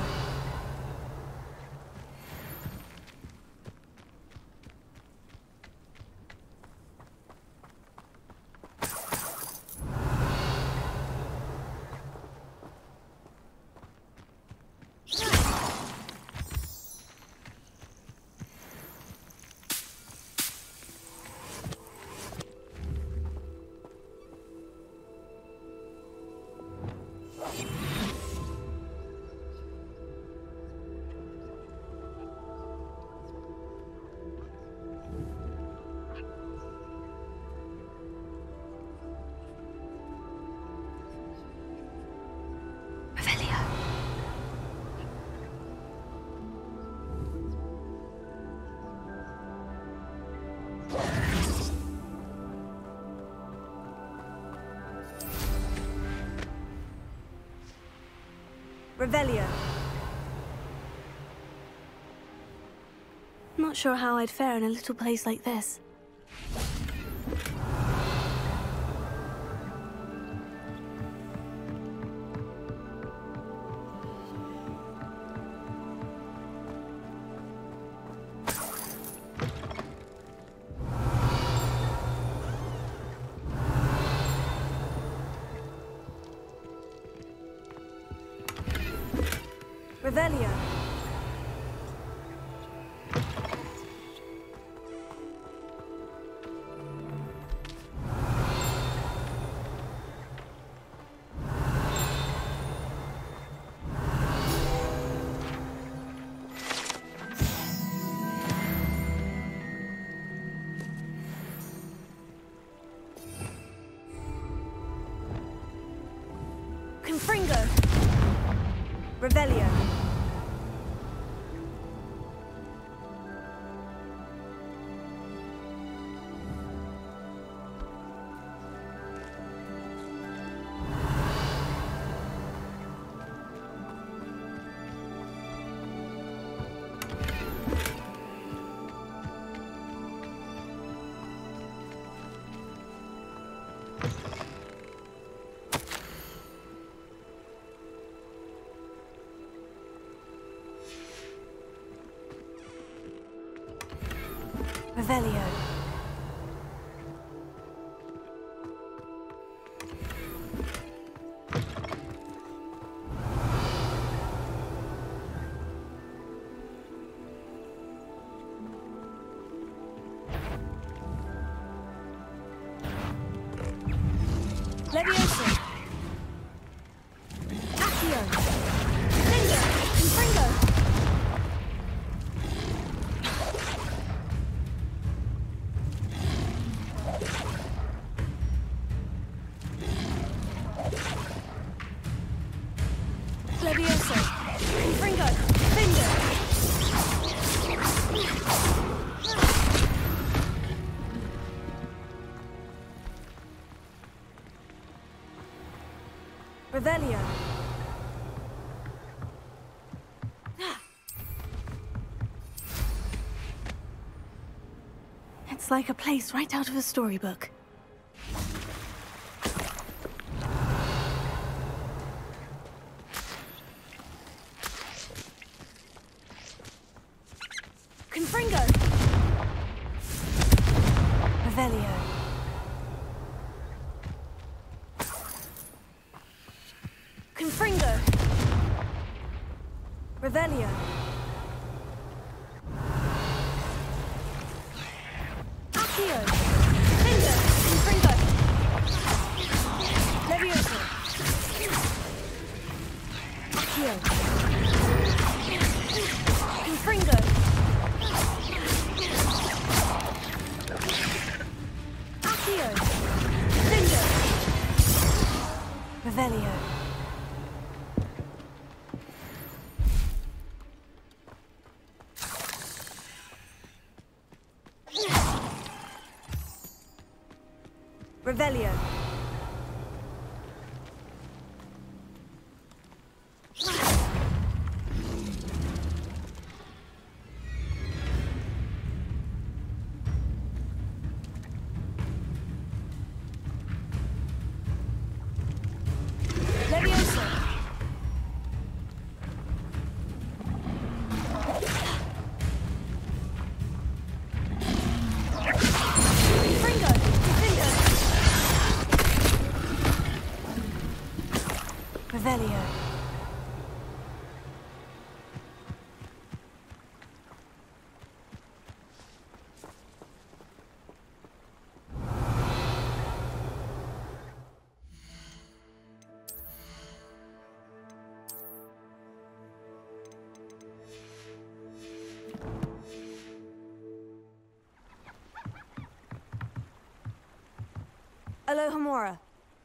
Revelio. Not sure how I'd fare in a little place like this. Revelio. Confringo. Revelio. Revelio. Levioso. Accio. Linda. Confringo. Levioso. Confringo. Finger. Revelio. It's like a place right out of a storybook. Confringo. Revelio. Confringo. Revelio. Accio. Finger. Confringo. Levioso. Accio. Confringo. Accio. Finger. Revelio. Revelio. Revelio. Alohomora.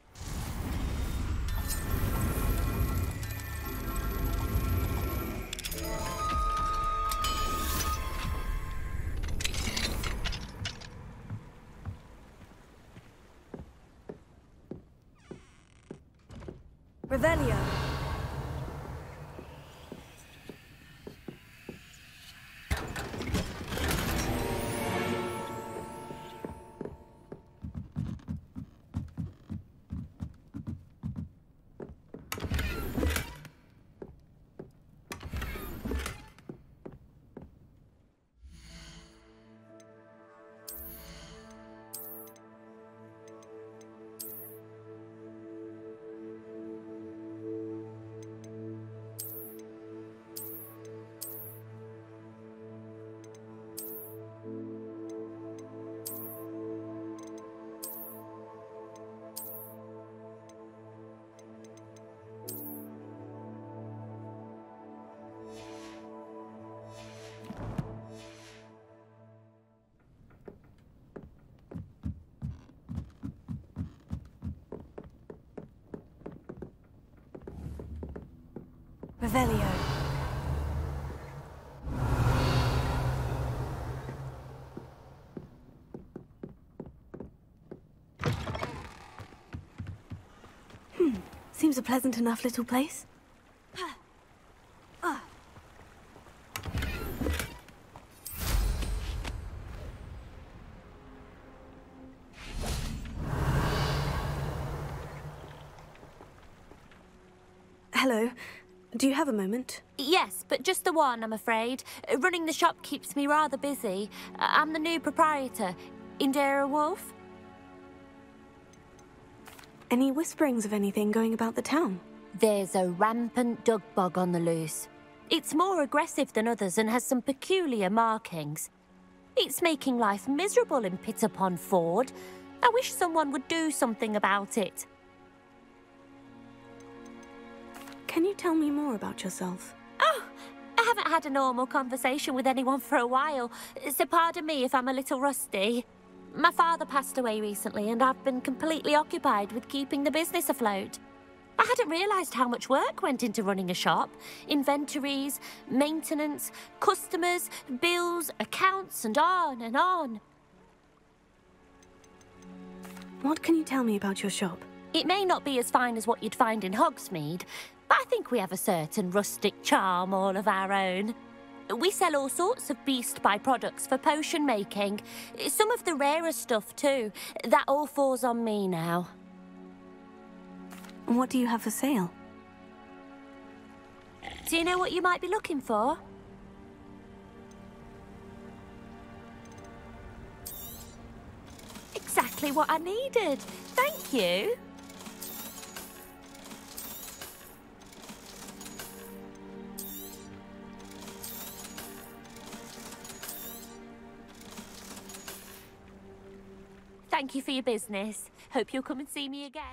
Revelio. Revelio. Seems a pleasant enough little place. Hello. Do you have a moment? Yes, but just the one, I'm afraid. Running the shop keeps me rather busy. I'm the new proprietor, Indira Wolf. Any whisperings of anything going about the town? There's a rampant dug bug on the loose. It's more aggressive than others and has some peculiar markings. It's making life miserable in Pitt-upon Ford. I wish someone would do something about it. Can you tell me more about yourself? Oh, I haven't had a normal conversation with anyone for a while, so pardon me if I'm a little rusty. My father passed away recently and I've been completely occupied with keeping the business afloat. I hadn't realised how much work went into running a shop. Inventories, maintenance, customers, bills, accounts, and on and on. What can you tell me about your shop? It may not be as fine as what you'd find in Hogsmeade, but I think we have a certain rustic charm all of our own. We sell all sorts of beast by-products for potion making. Some of the rarer stuff too. That all falls on me now. What do you have for sale? Do you know what you might be looking for? Exactly what I needed. Thank you. Thank you for your business. Hope you'll come and see me again.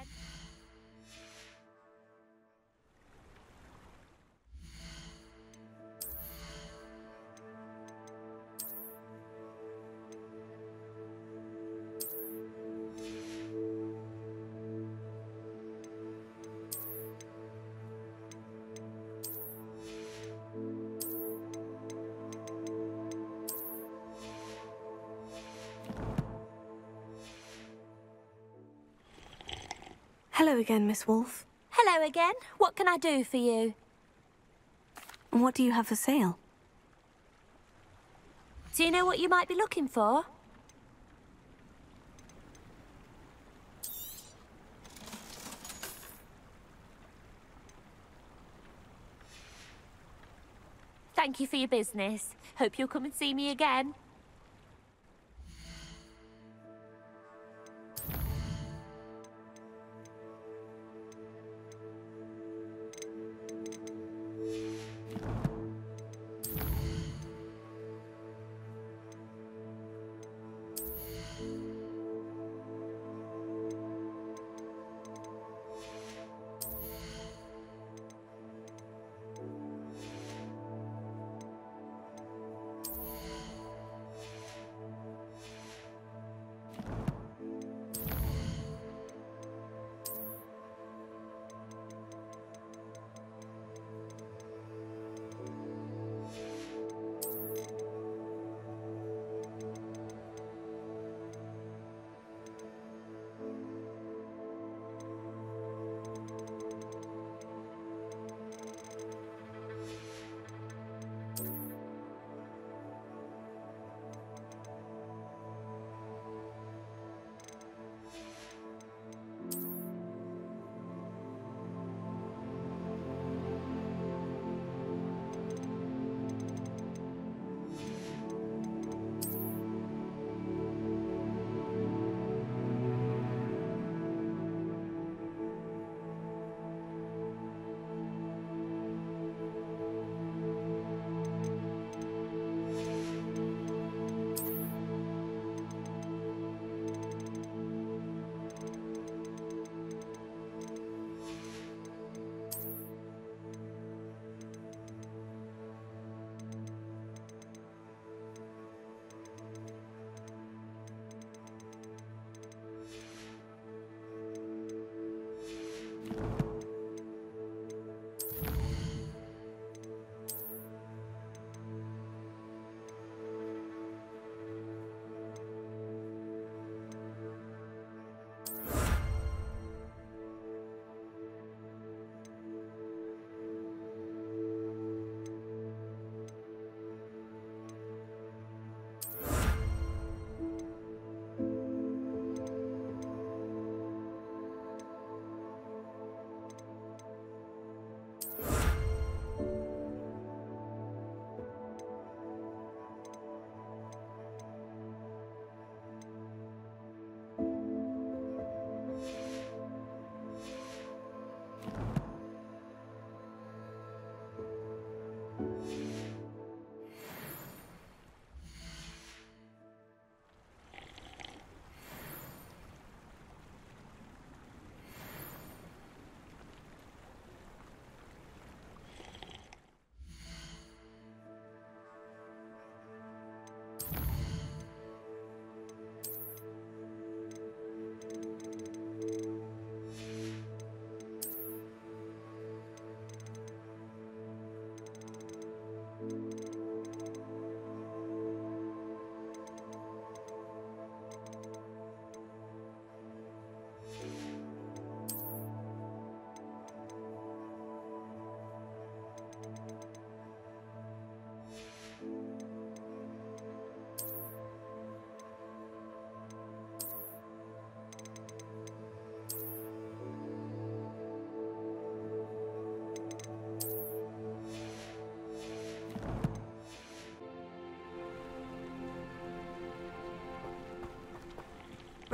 Hello again, Miss Wolf. Hello again. What can I do for you? What do you have for sale? Do you know what you might be looking for? Thank you for your business. Hope you'll come and see me again.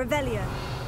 Revelio.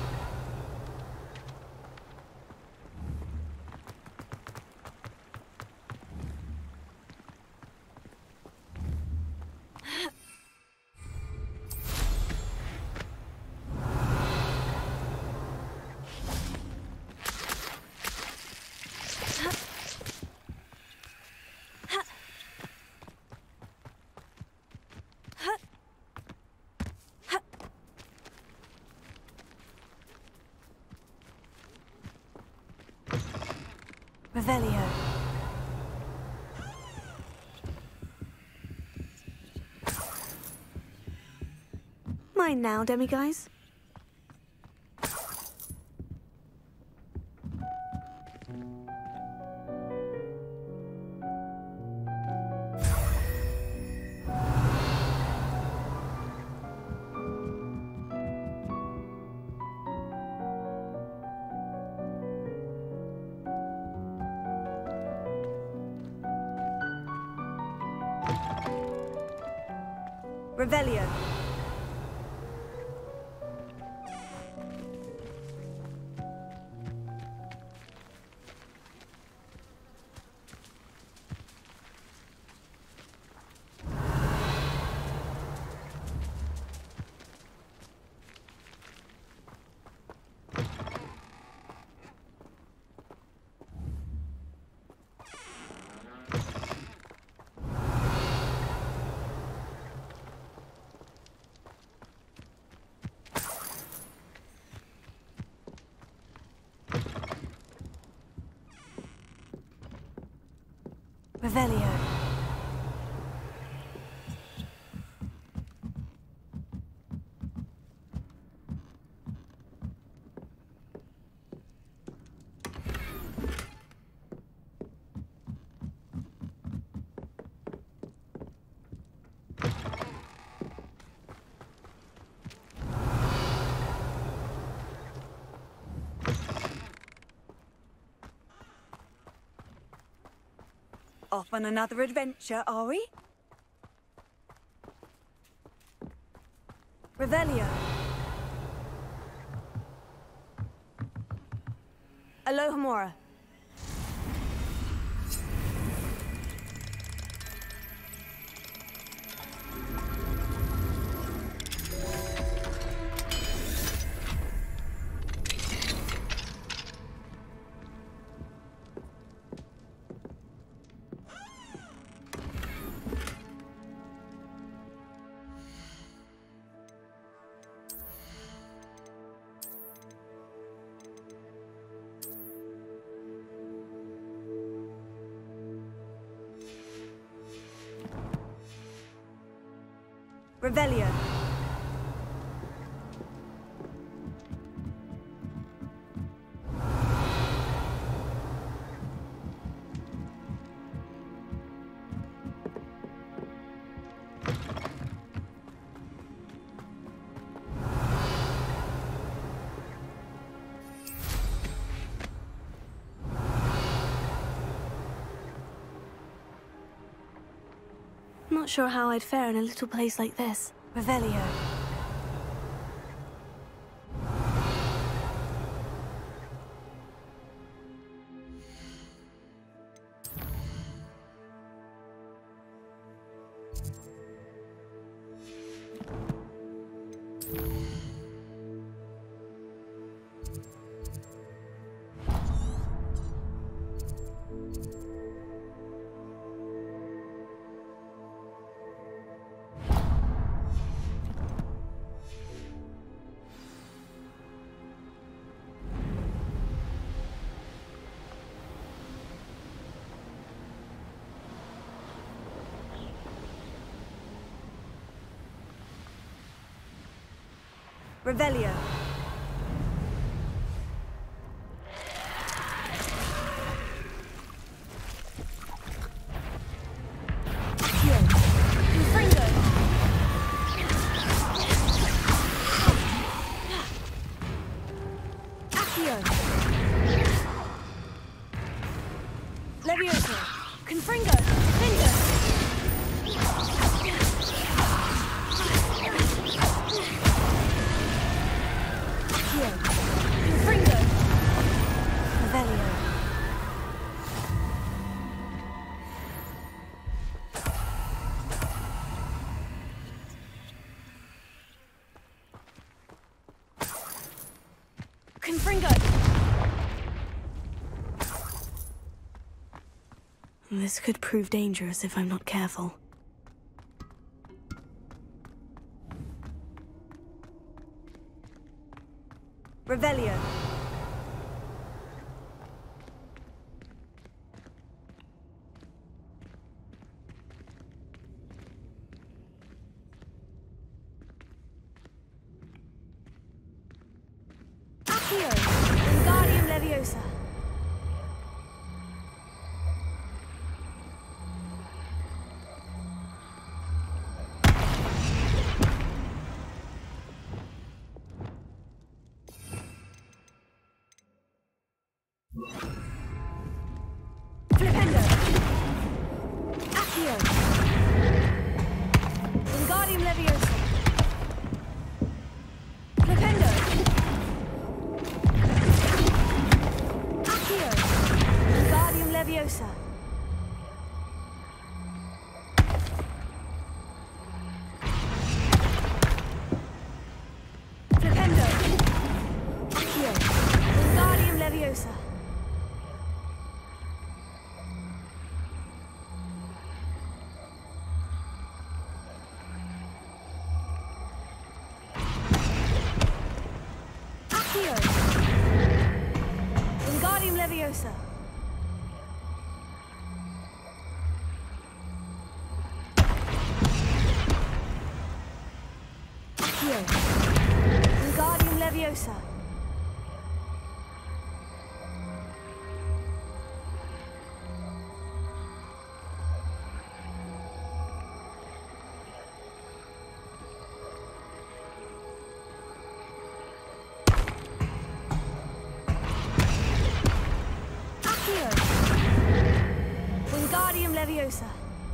Revelio. Mine now, demiguise. Revelio. Revelio. Off on another adventure, are we? Revelio. Alohomora. Revelio. Not sure how I'd fare in a little place like this. Revelio. Revelio. Levioso. Confringo. Finger. Confringo! This could prove dangerous if I'm not careful. Revelio. Accio! Wingardium Leviosa! Flipendo. Accio! Wingardium Leviosa! Flipendo. Accio! Wingardium Leviosa! Flipendo. Accio! Wingardium Leviosa! Accio! Wingardium Leviosa! Accio! Wingardium Leviosa! Accio! Wingardium Leviosa!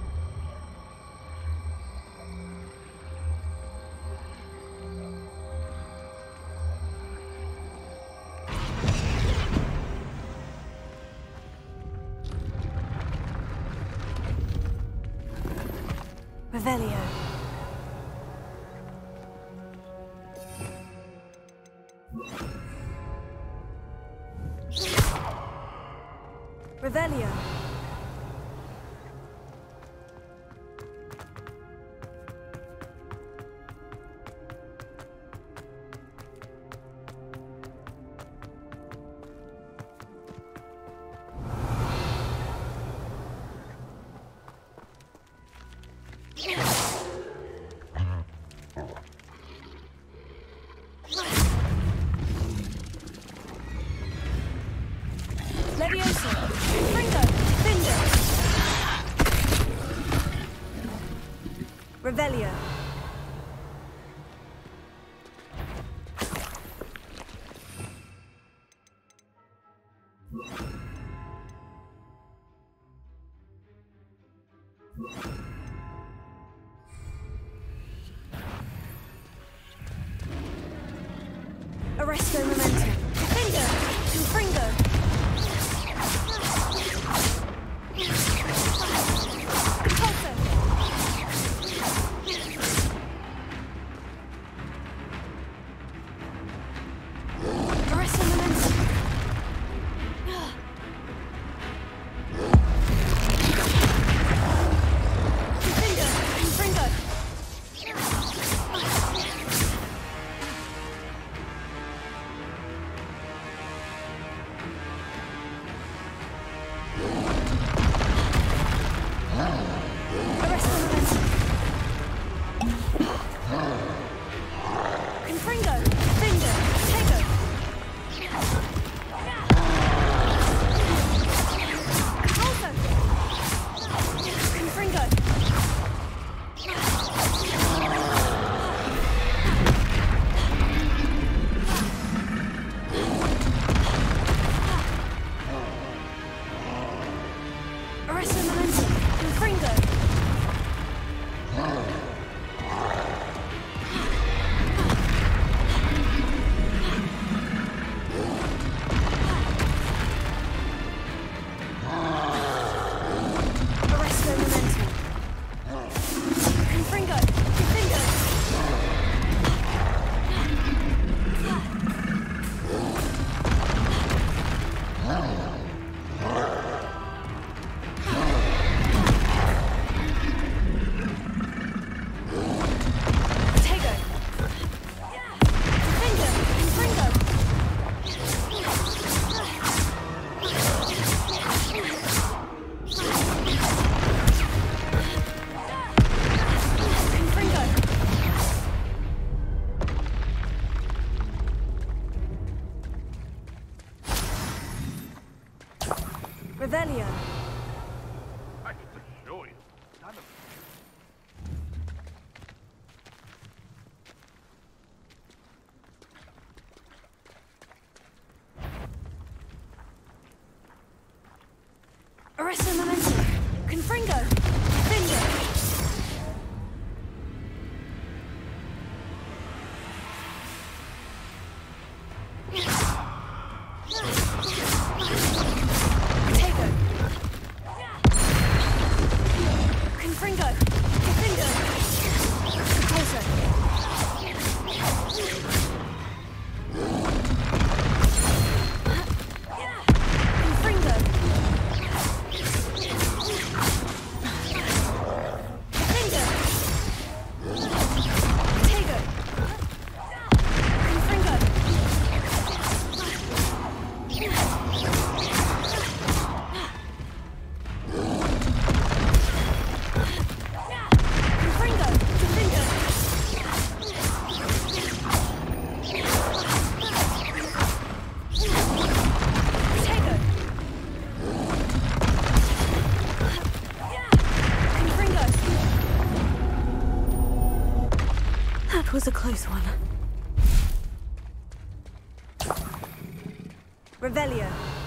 Revelio. Revelio. Leviosa. Fringo. Finger. Revelio. Arresto momentum. Finger. Confringo. Compulso. Arresto momentum. Confringo. Confringo. Arresto momentum. Confringo. Finger. That was a close one. Revelio.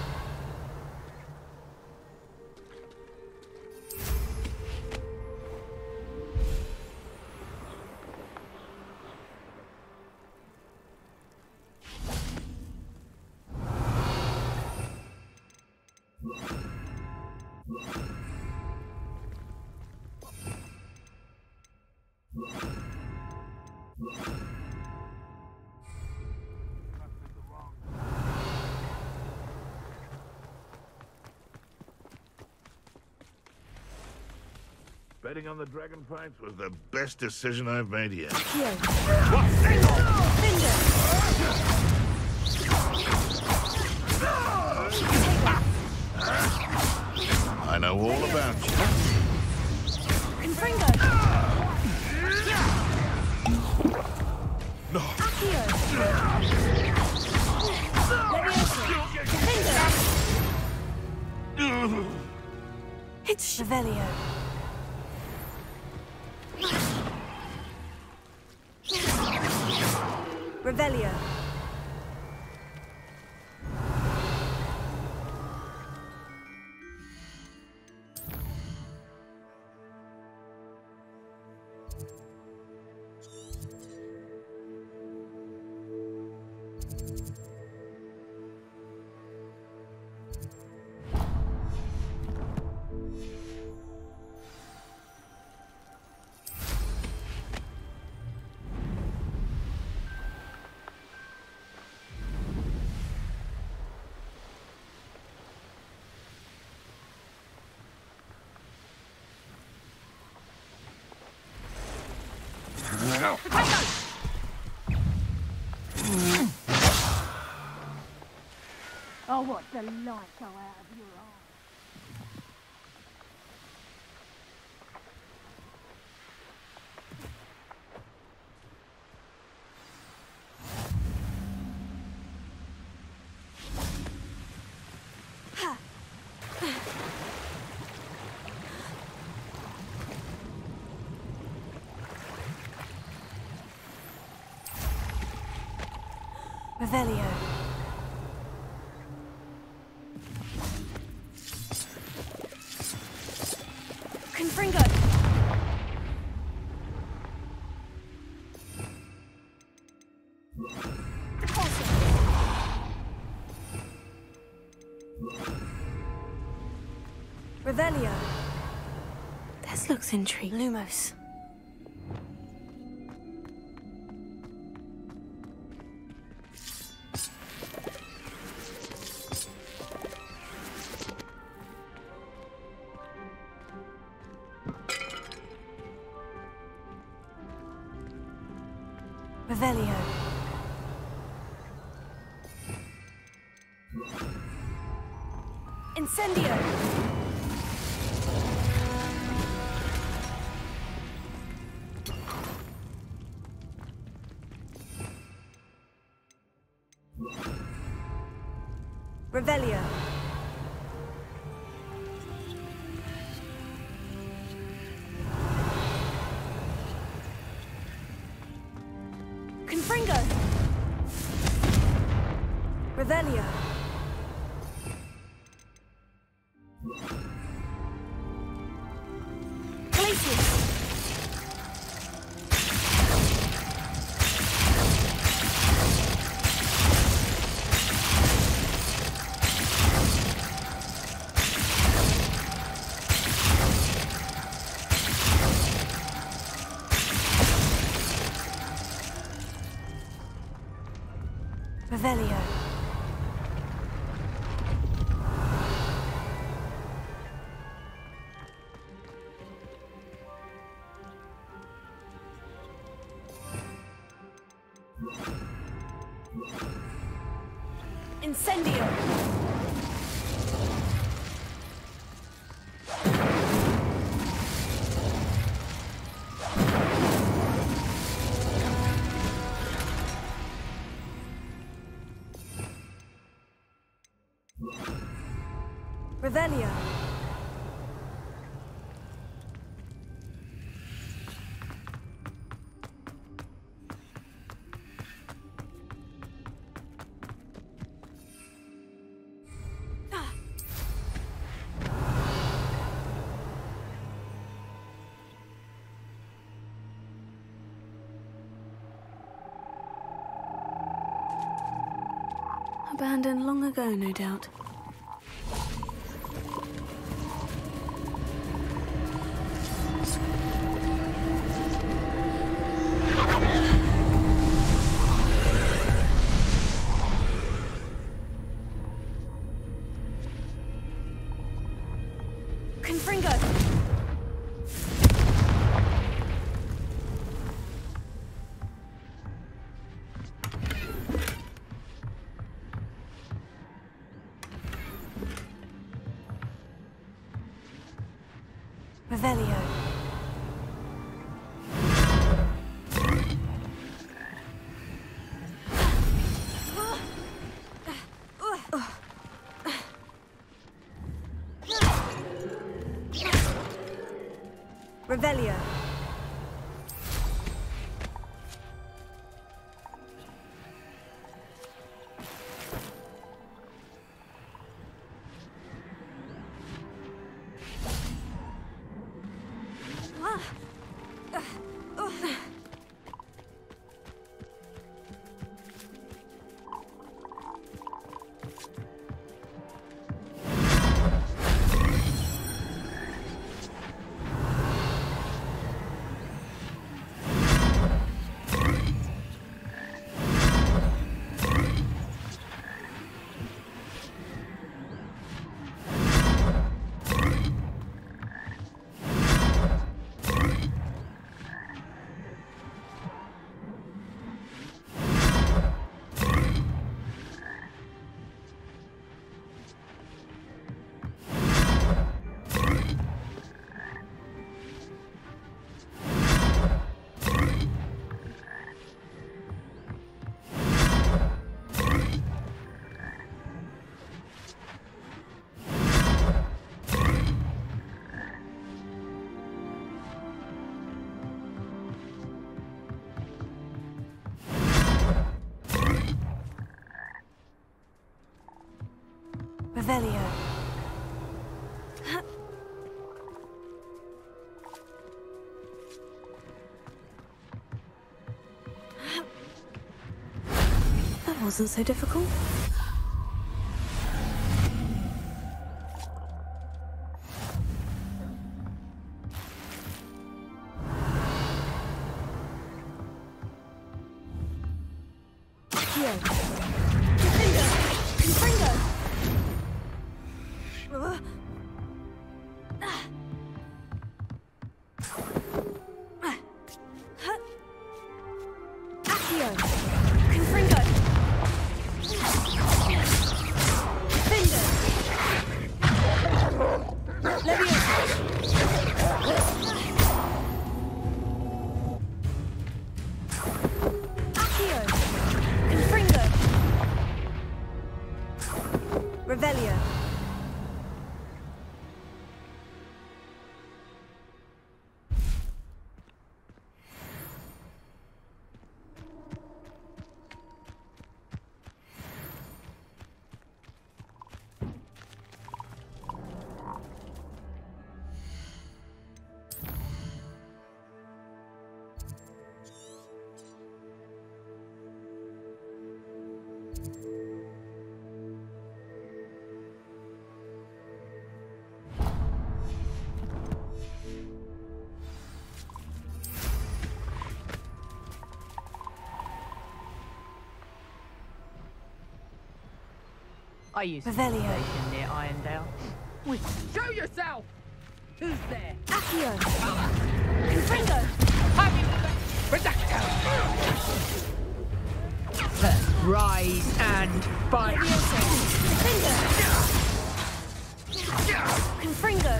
Betting on the dragon fights was the best decision I've made yet. Here. I know all about you. Confringo. No. Accio. Leviosa. It's Revelio. Revelio. Oh, what the light go out of your eyes. Revelio. Confringo. Revelio. This looks intriguing. Lumos. Revelio. Incendio. Revelio. Confringo. Revelio. Revelio. Incendio! Revelio. Abandoned long ago, no doubt. Confringo! Revelio. Revelio. Revelio. That wasn't so difficult. Confringo! I used to Revelio. station near Irondale. Show yourself! Who's there? Accio! Confringo! Rise and fight! Confringo!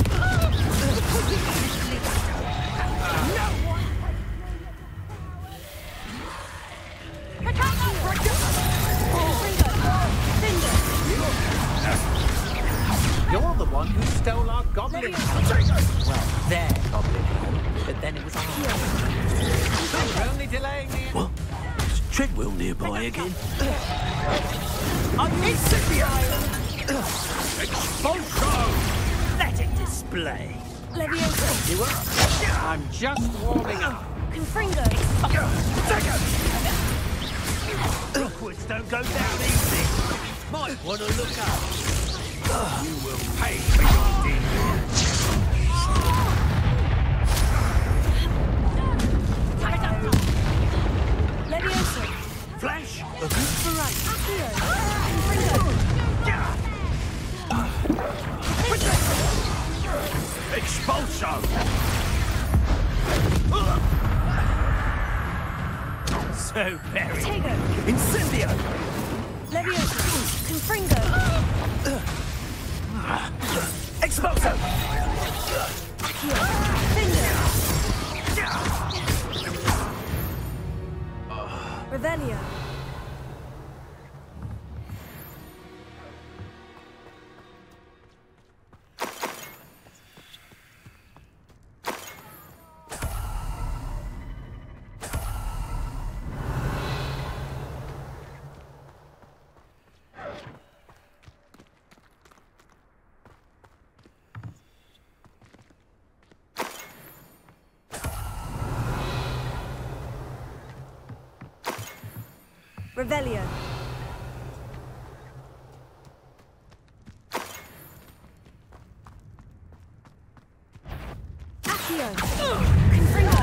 You're the one who stole our goblin. Well, their goblin. But then it was ours. You're only delaying the... What? Is Treadwell nearby again? I'm Incipio! Expulso! Let it display. Leviosa! You up? I'm just warming up. Confringo! Rookwards don't go down easy. Might want to look up. You will pay for your deeds. Leviosa! Flash of inspiration. Expulso! So very. Tego! Incendio! Leviosa! Confringo! Expulso! Accio! Finger! Revelio! Revelio. Accio. Confringo.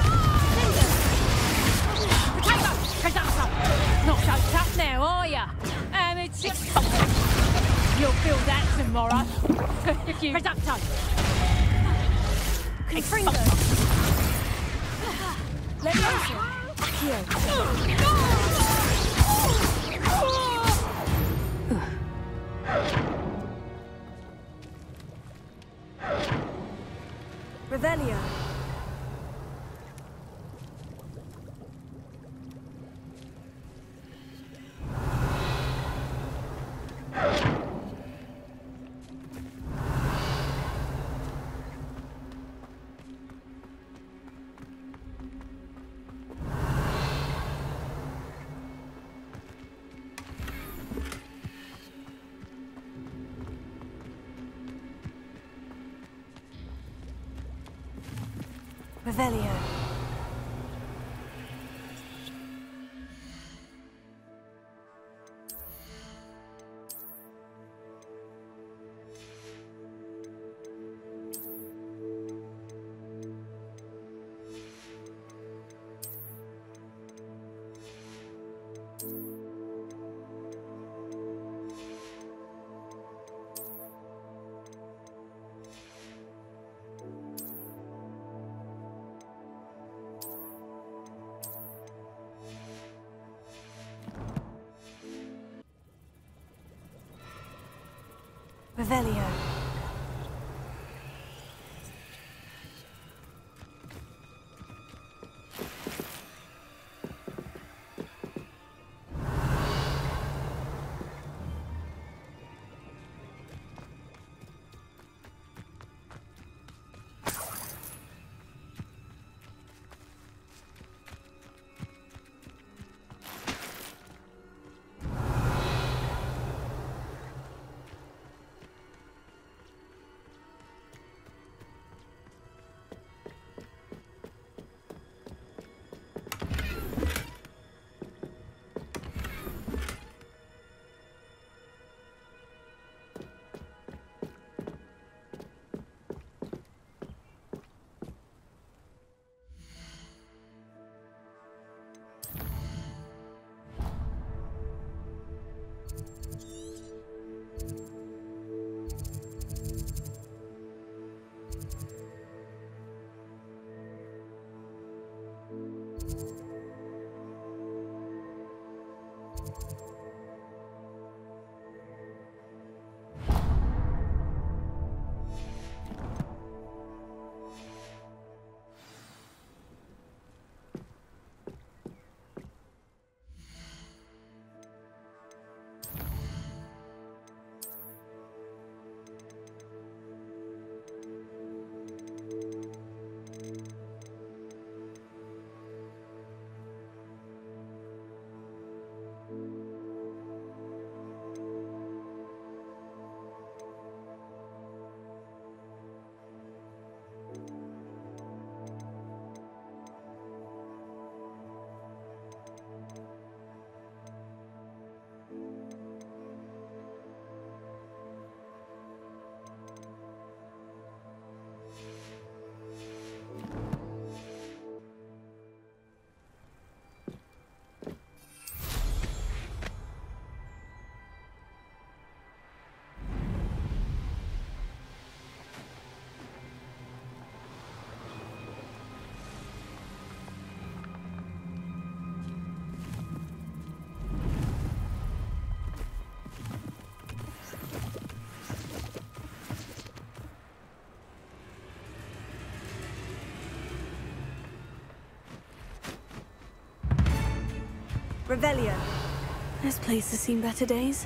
Potato! Presumsa! Not so tough now, are ya? Amateur! You'll feel that tomorrow. If you... Presumto! Confringo. Leviosa. Accio. Revelio. Revelio. Revelio. Revelio. This place has seen better days.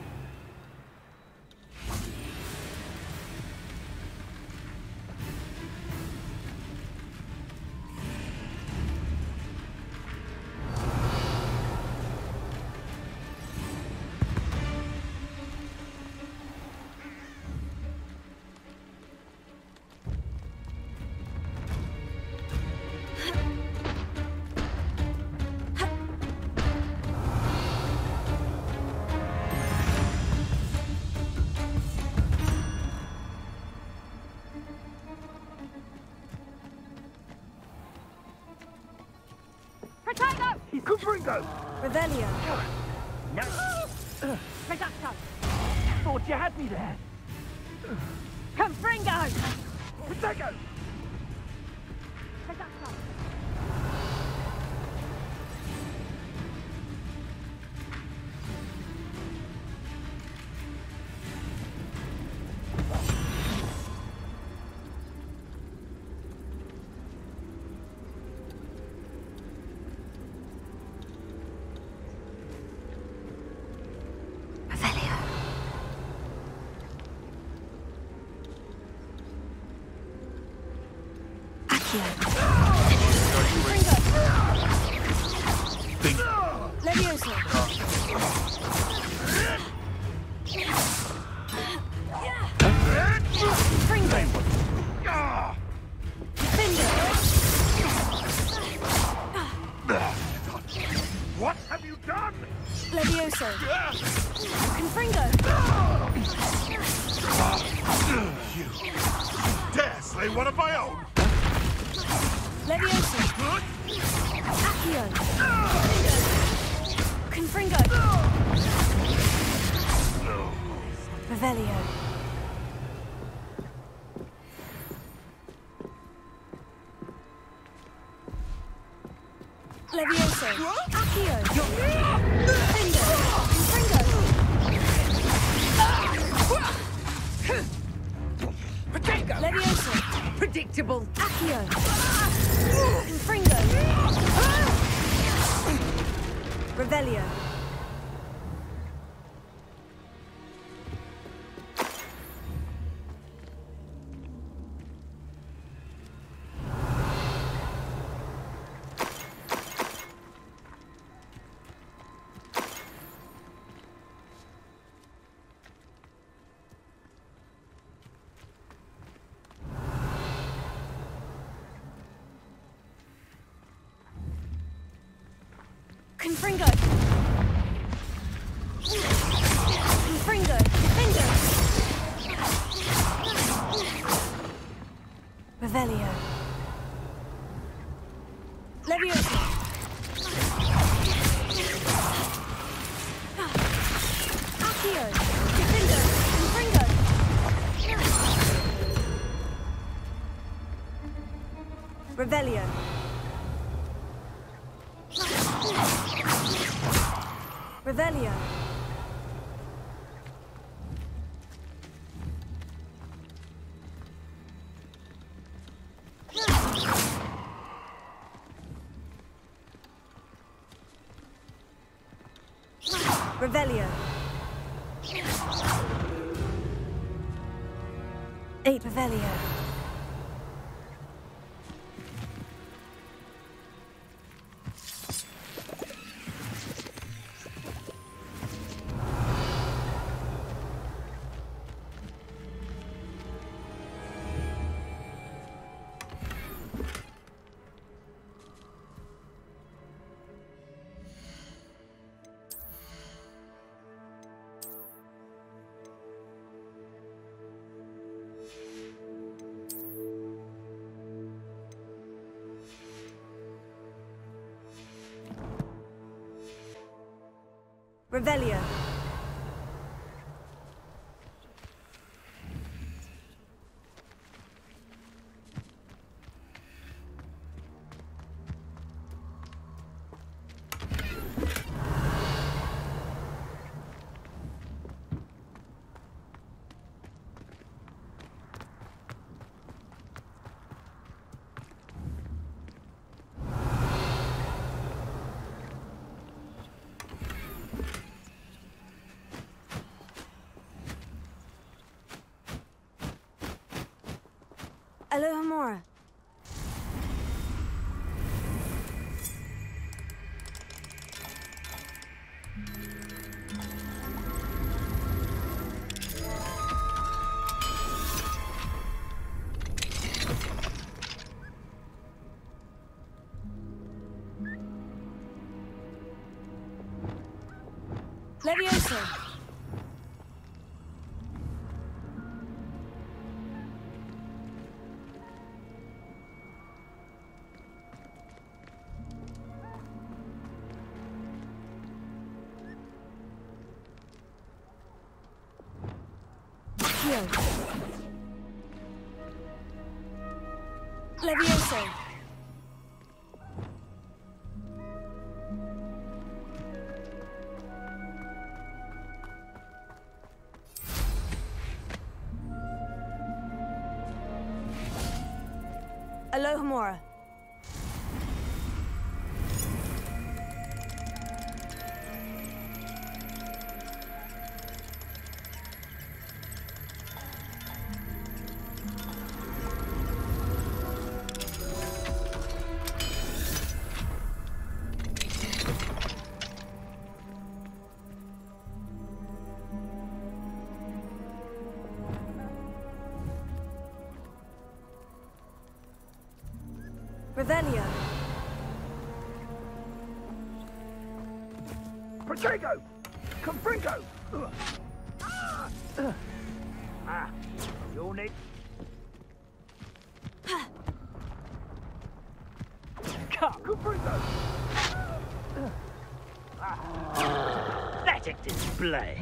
Confringo! Revelio. No. Reducto. Thought you had me there. Confringo! Protego! Reducto. What have you done? Levioso. Confringo. You dare slay one of my own? Levioso. Accio. Confringo. Revelio. Levioso. Accio. Confringo. Protego! Levioso. Predictable. Accio. Confringo. Revelio. Confringo. Confringo. Defender. Revelio. Levioso. Accio. Defender. Confringo. Revelio. Revelio. Revelio. 8 Revelio. Revelio. Alohomora. Levioso. Levioso. Alohomora. Revelio. Protego! Confringo! You'll need... Confringo! Pathetic display!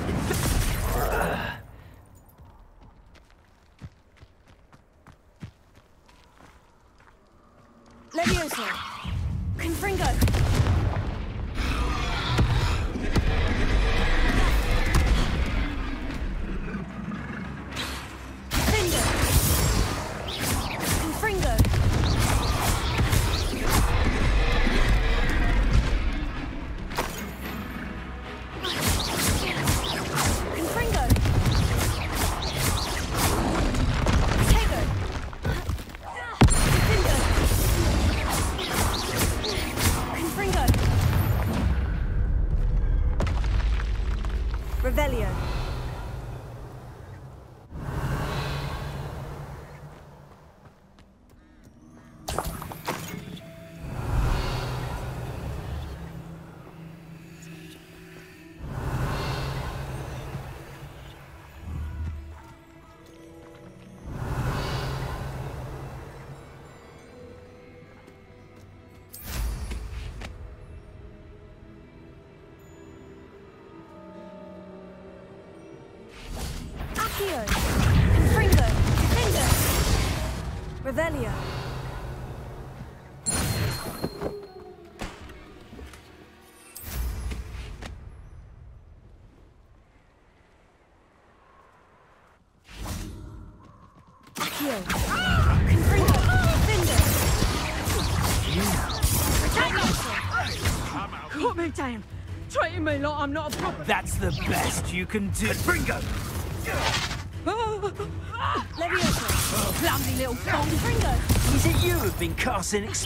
Levioso. Confringo. Findo. Confringo. Confringo. Tego. Findo. Confringo. Revelio. Accio. Confringo. Findo. Revelio. Accio. Confringo. Findo. Put me down. Treating me like I'm not a proper... That's the best you can do. Confringo! Levioso. Clumsy little fool. Confringo. Is it you who've been casting And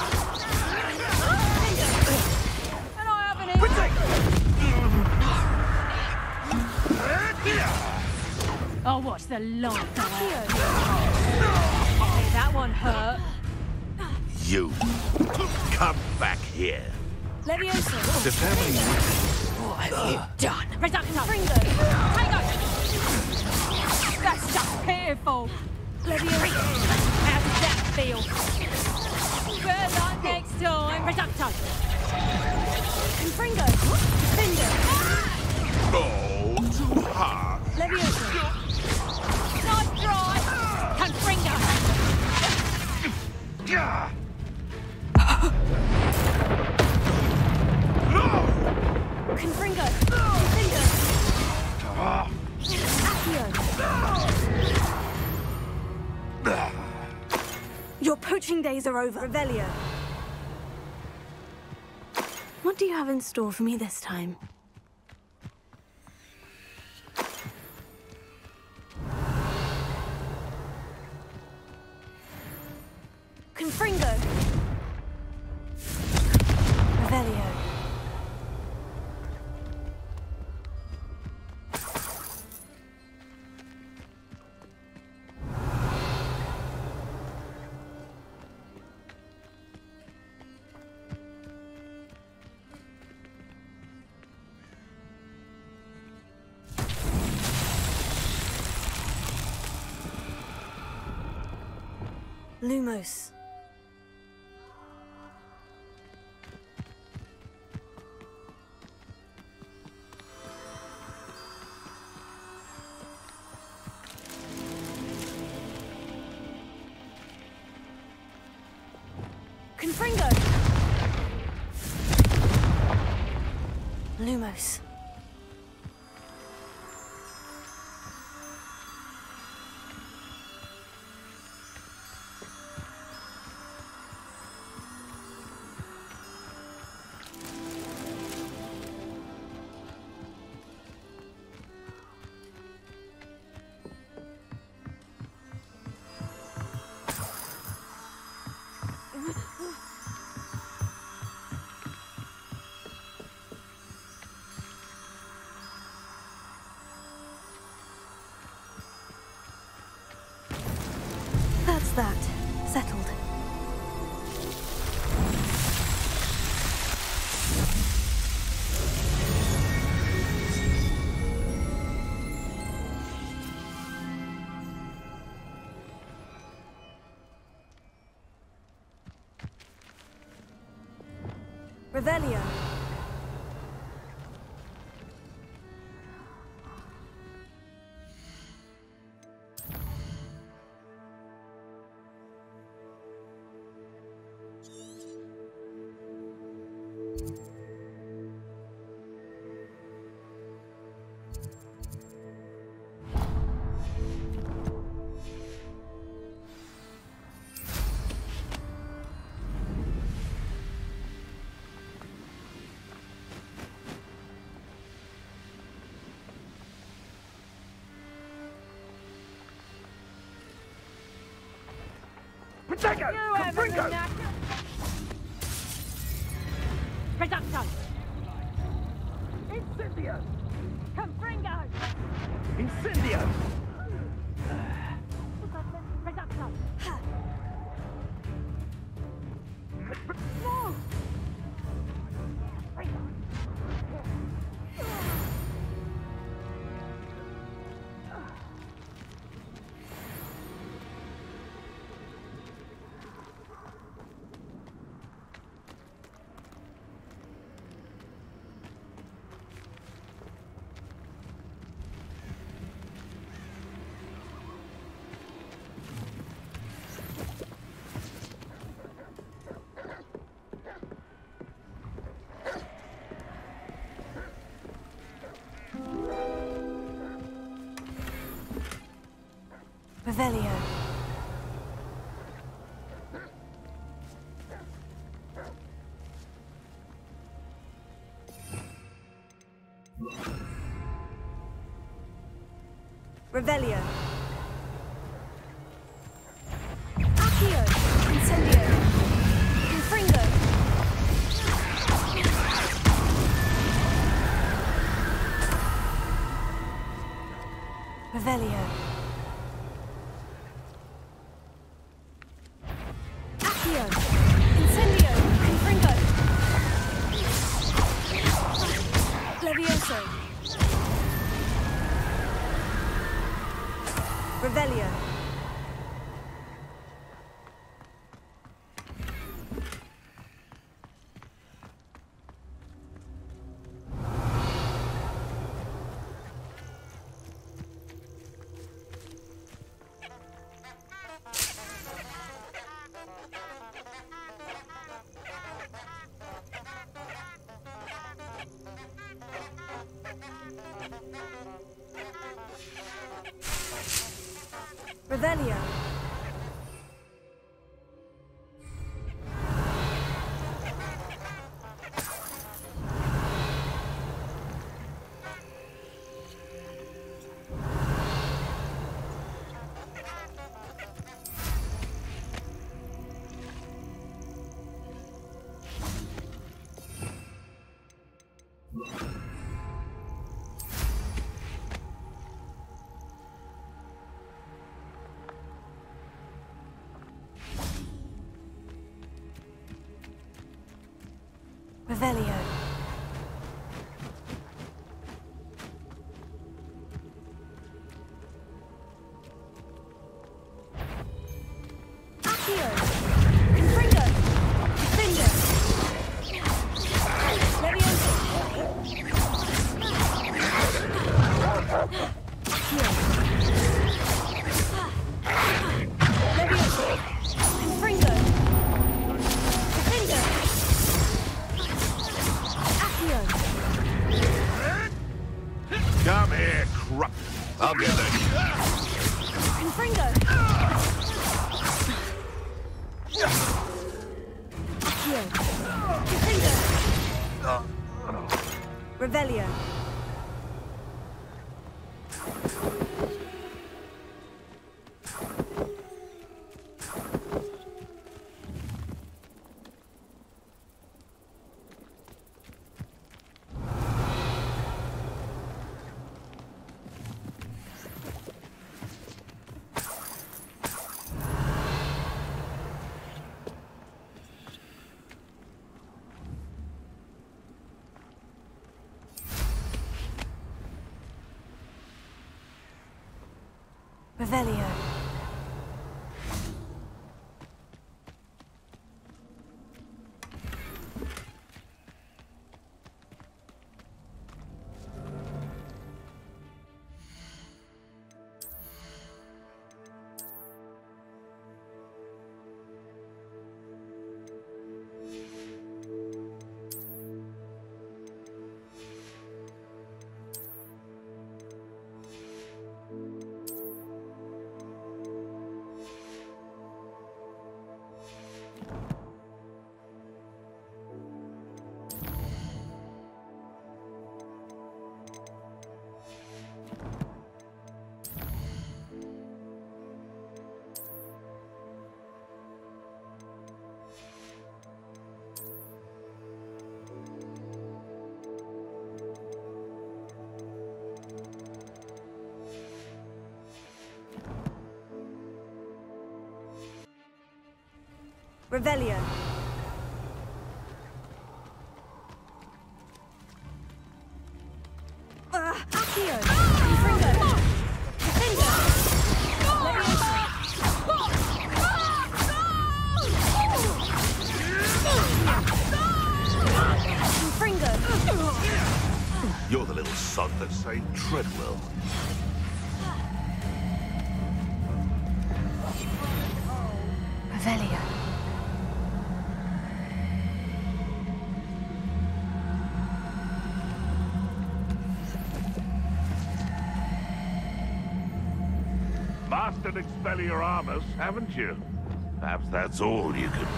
I haven't even... I'll watch the light go out. Hey, that one hurt. You. Come back here. Levioso. The family... What have you done? Reducto. Confringo. Take off. That's just pitiful. Levioso. How does that feel? Better luck next time. Reducto. Confringo. Findo. Oh, too hard. Levioso. Nice try. Confringo. Confringo. Findo. Accio. Your poaching days are over. Revelio. What do you have in store for me this time? Confringo! Revelio. Lumos. Confringo! Lumos. That's that. Settled. Revelio. Protego! Confringo! Reducto! Incendio! Confringo! Incendio! Reducto! No! Revelio. Revelio. Accio. Incendio. Confringo. Revelio. Accio. Incendio. Confringo. Levioso. Revelio. Revelio. Revelio. Accio. Confringo. Defender. Leviosa. Accio. Leviosa. Confringo. Defender. Accio. Come here, crap. I'll get that. Confringo. Accio. Defender. Revelio. Revelio. Revelio. Accio. Confringo. Defender. Leviosa. Confringo. You're the little sod that saved Treadwell. Revelio. Mastered Expelliar armors, haven't you? Perhaps that's all you can...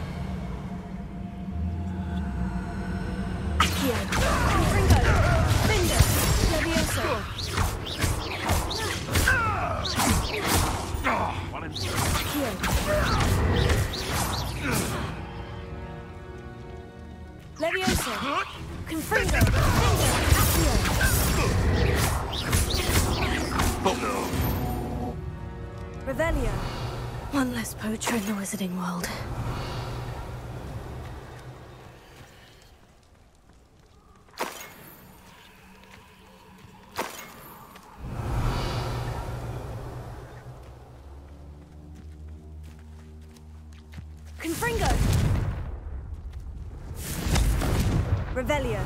Accio. Confringo. Defender. Leviosa. One in... Accio. Leviosa. Confringo. Defender. Accio. Revelio. One less poacher in the wizarding world. Confringo. Revelio.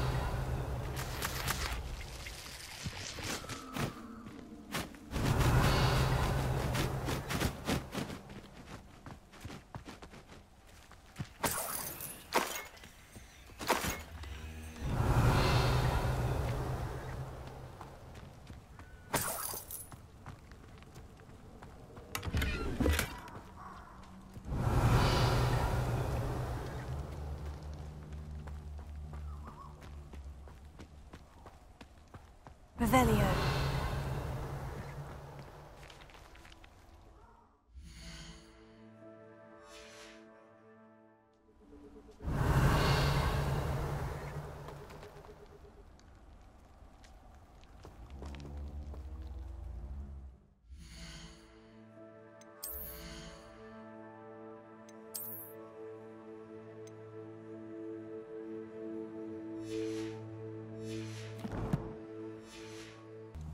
Revelio.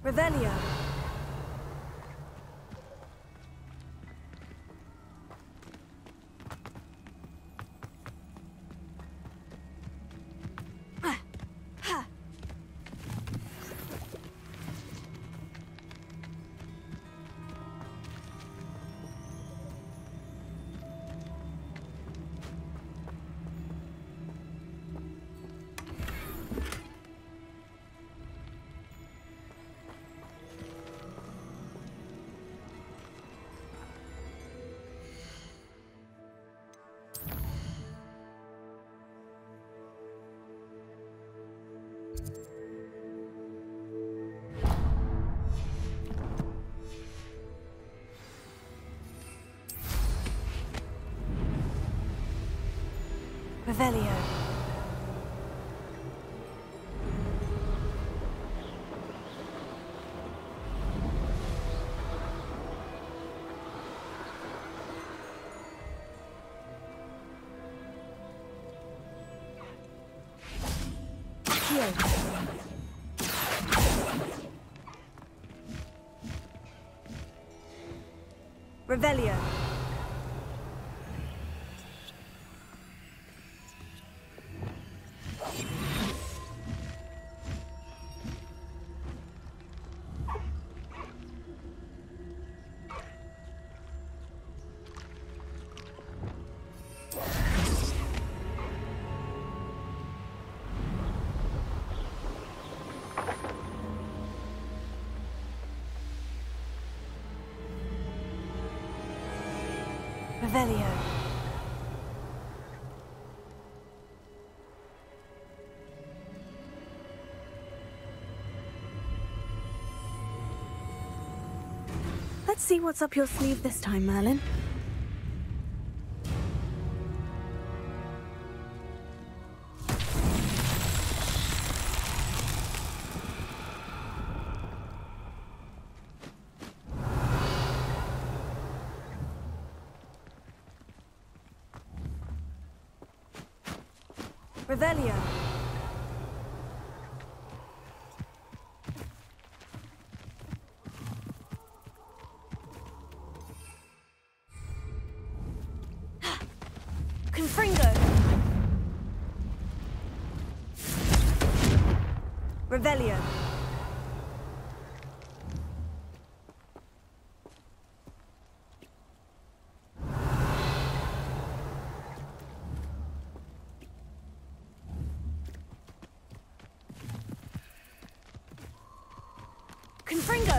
Revelio. Revelio. Revelio. Revelio. Let's see what's up your sleeve this time, Merlin. Revelio. Confringo. Revelio. Confringo!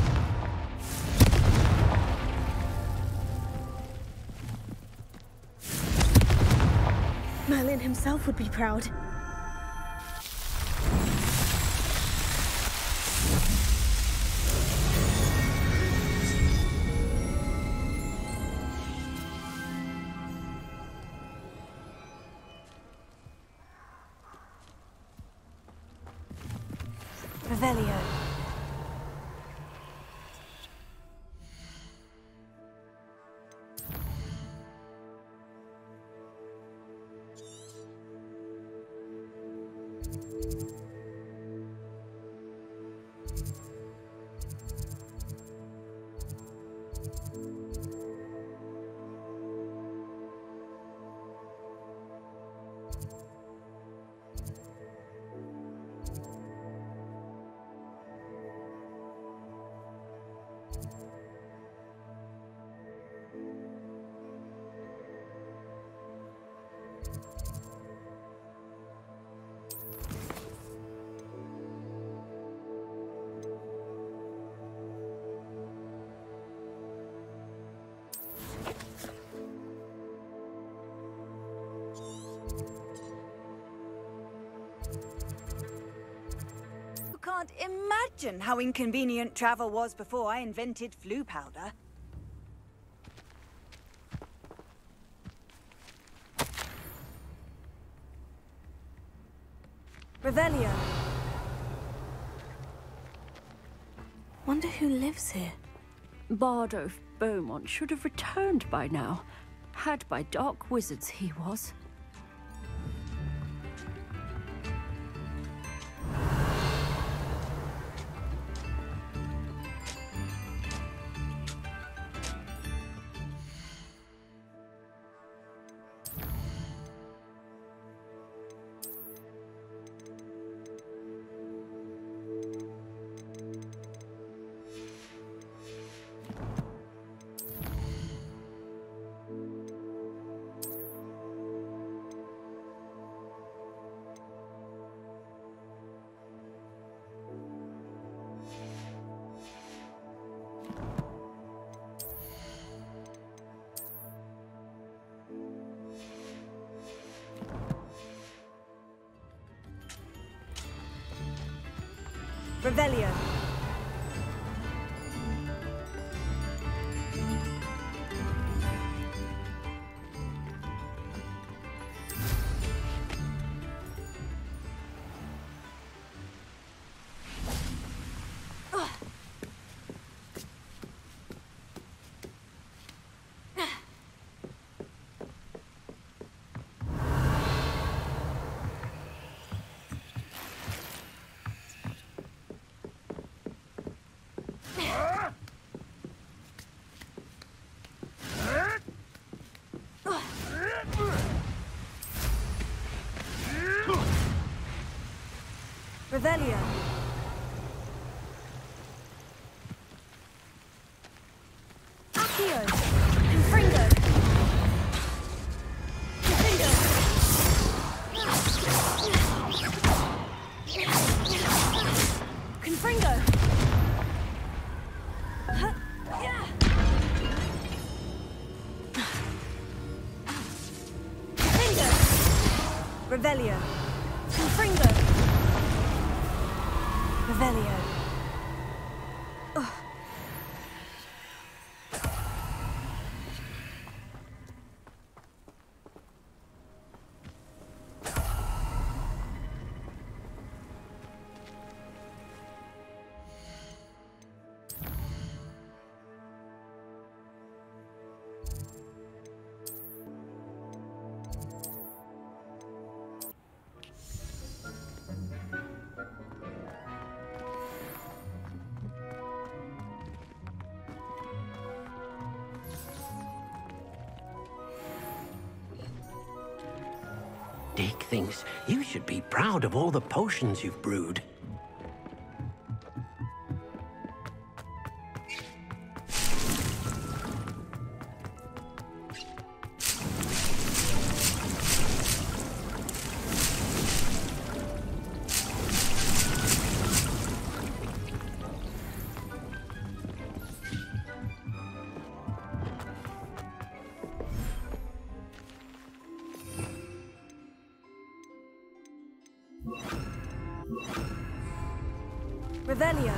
Merlin himself would be proud. Revelio. Can't imagine how inconvenient travel was before I invented flu powder. Revelio. Wonder who lives here. Bardolph Beaumont should have returned by now. Had by dark wizards he was. Revelio. Revelio. Accio. Confringo. Confringo. Confringo. Confringo. Revelio. Confringo. Revelio. Dick thinks you should be proud of all the potions you've brewed. Revelio.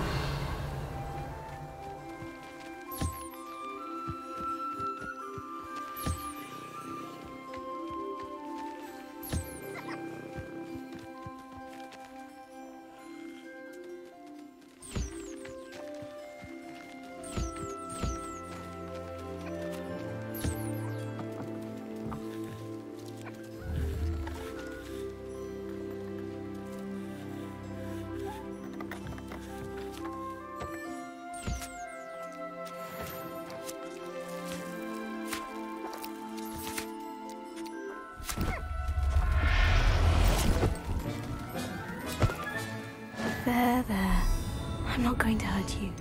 There. I'm not going to hurt you.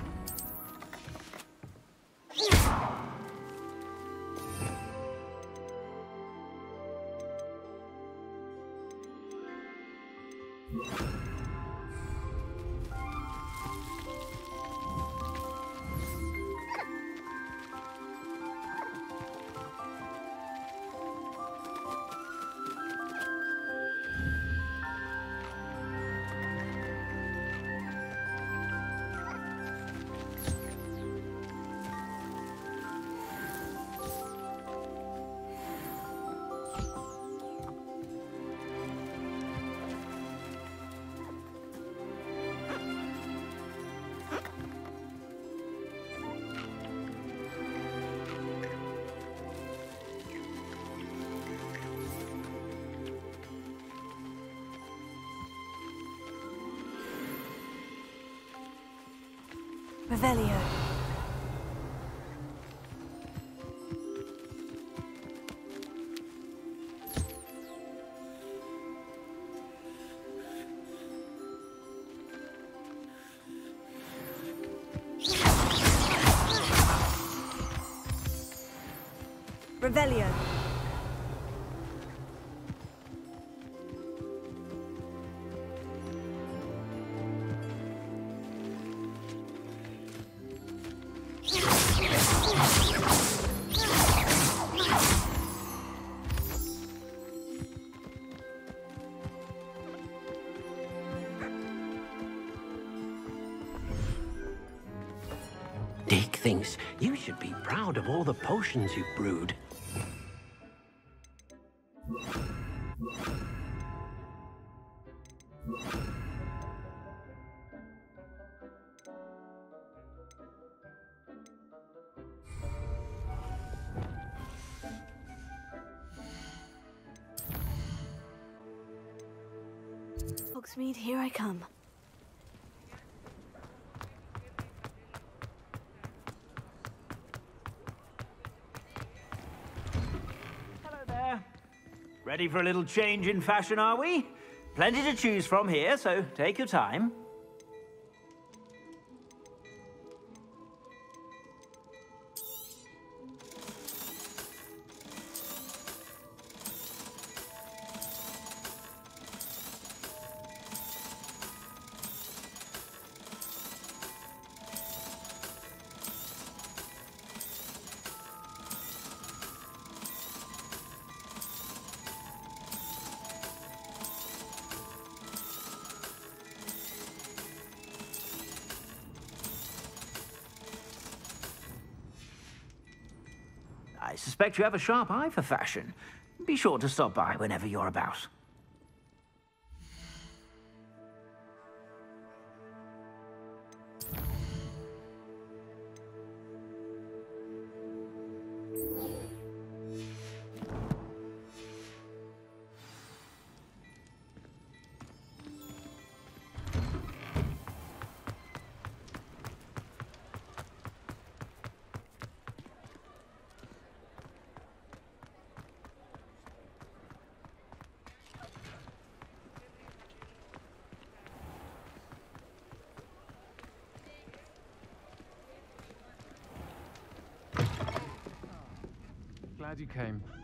Revelio. Revelio. Dick thinks you should be proud of all the potions you've brewed. Hogsmeade, here I come. Hello there. Ready for a little change in fashion, are we? Plenty to choose from here, so take your time. I suspect you have a sharp eye for fashion. Be sure to stop by whenever you're about. Glad you came.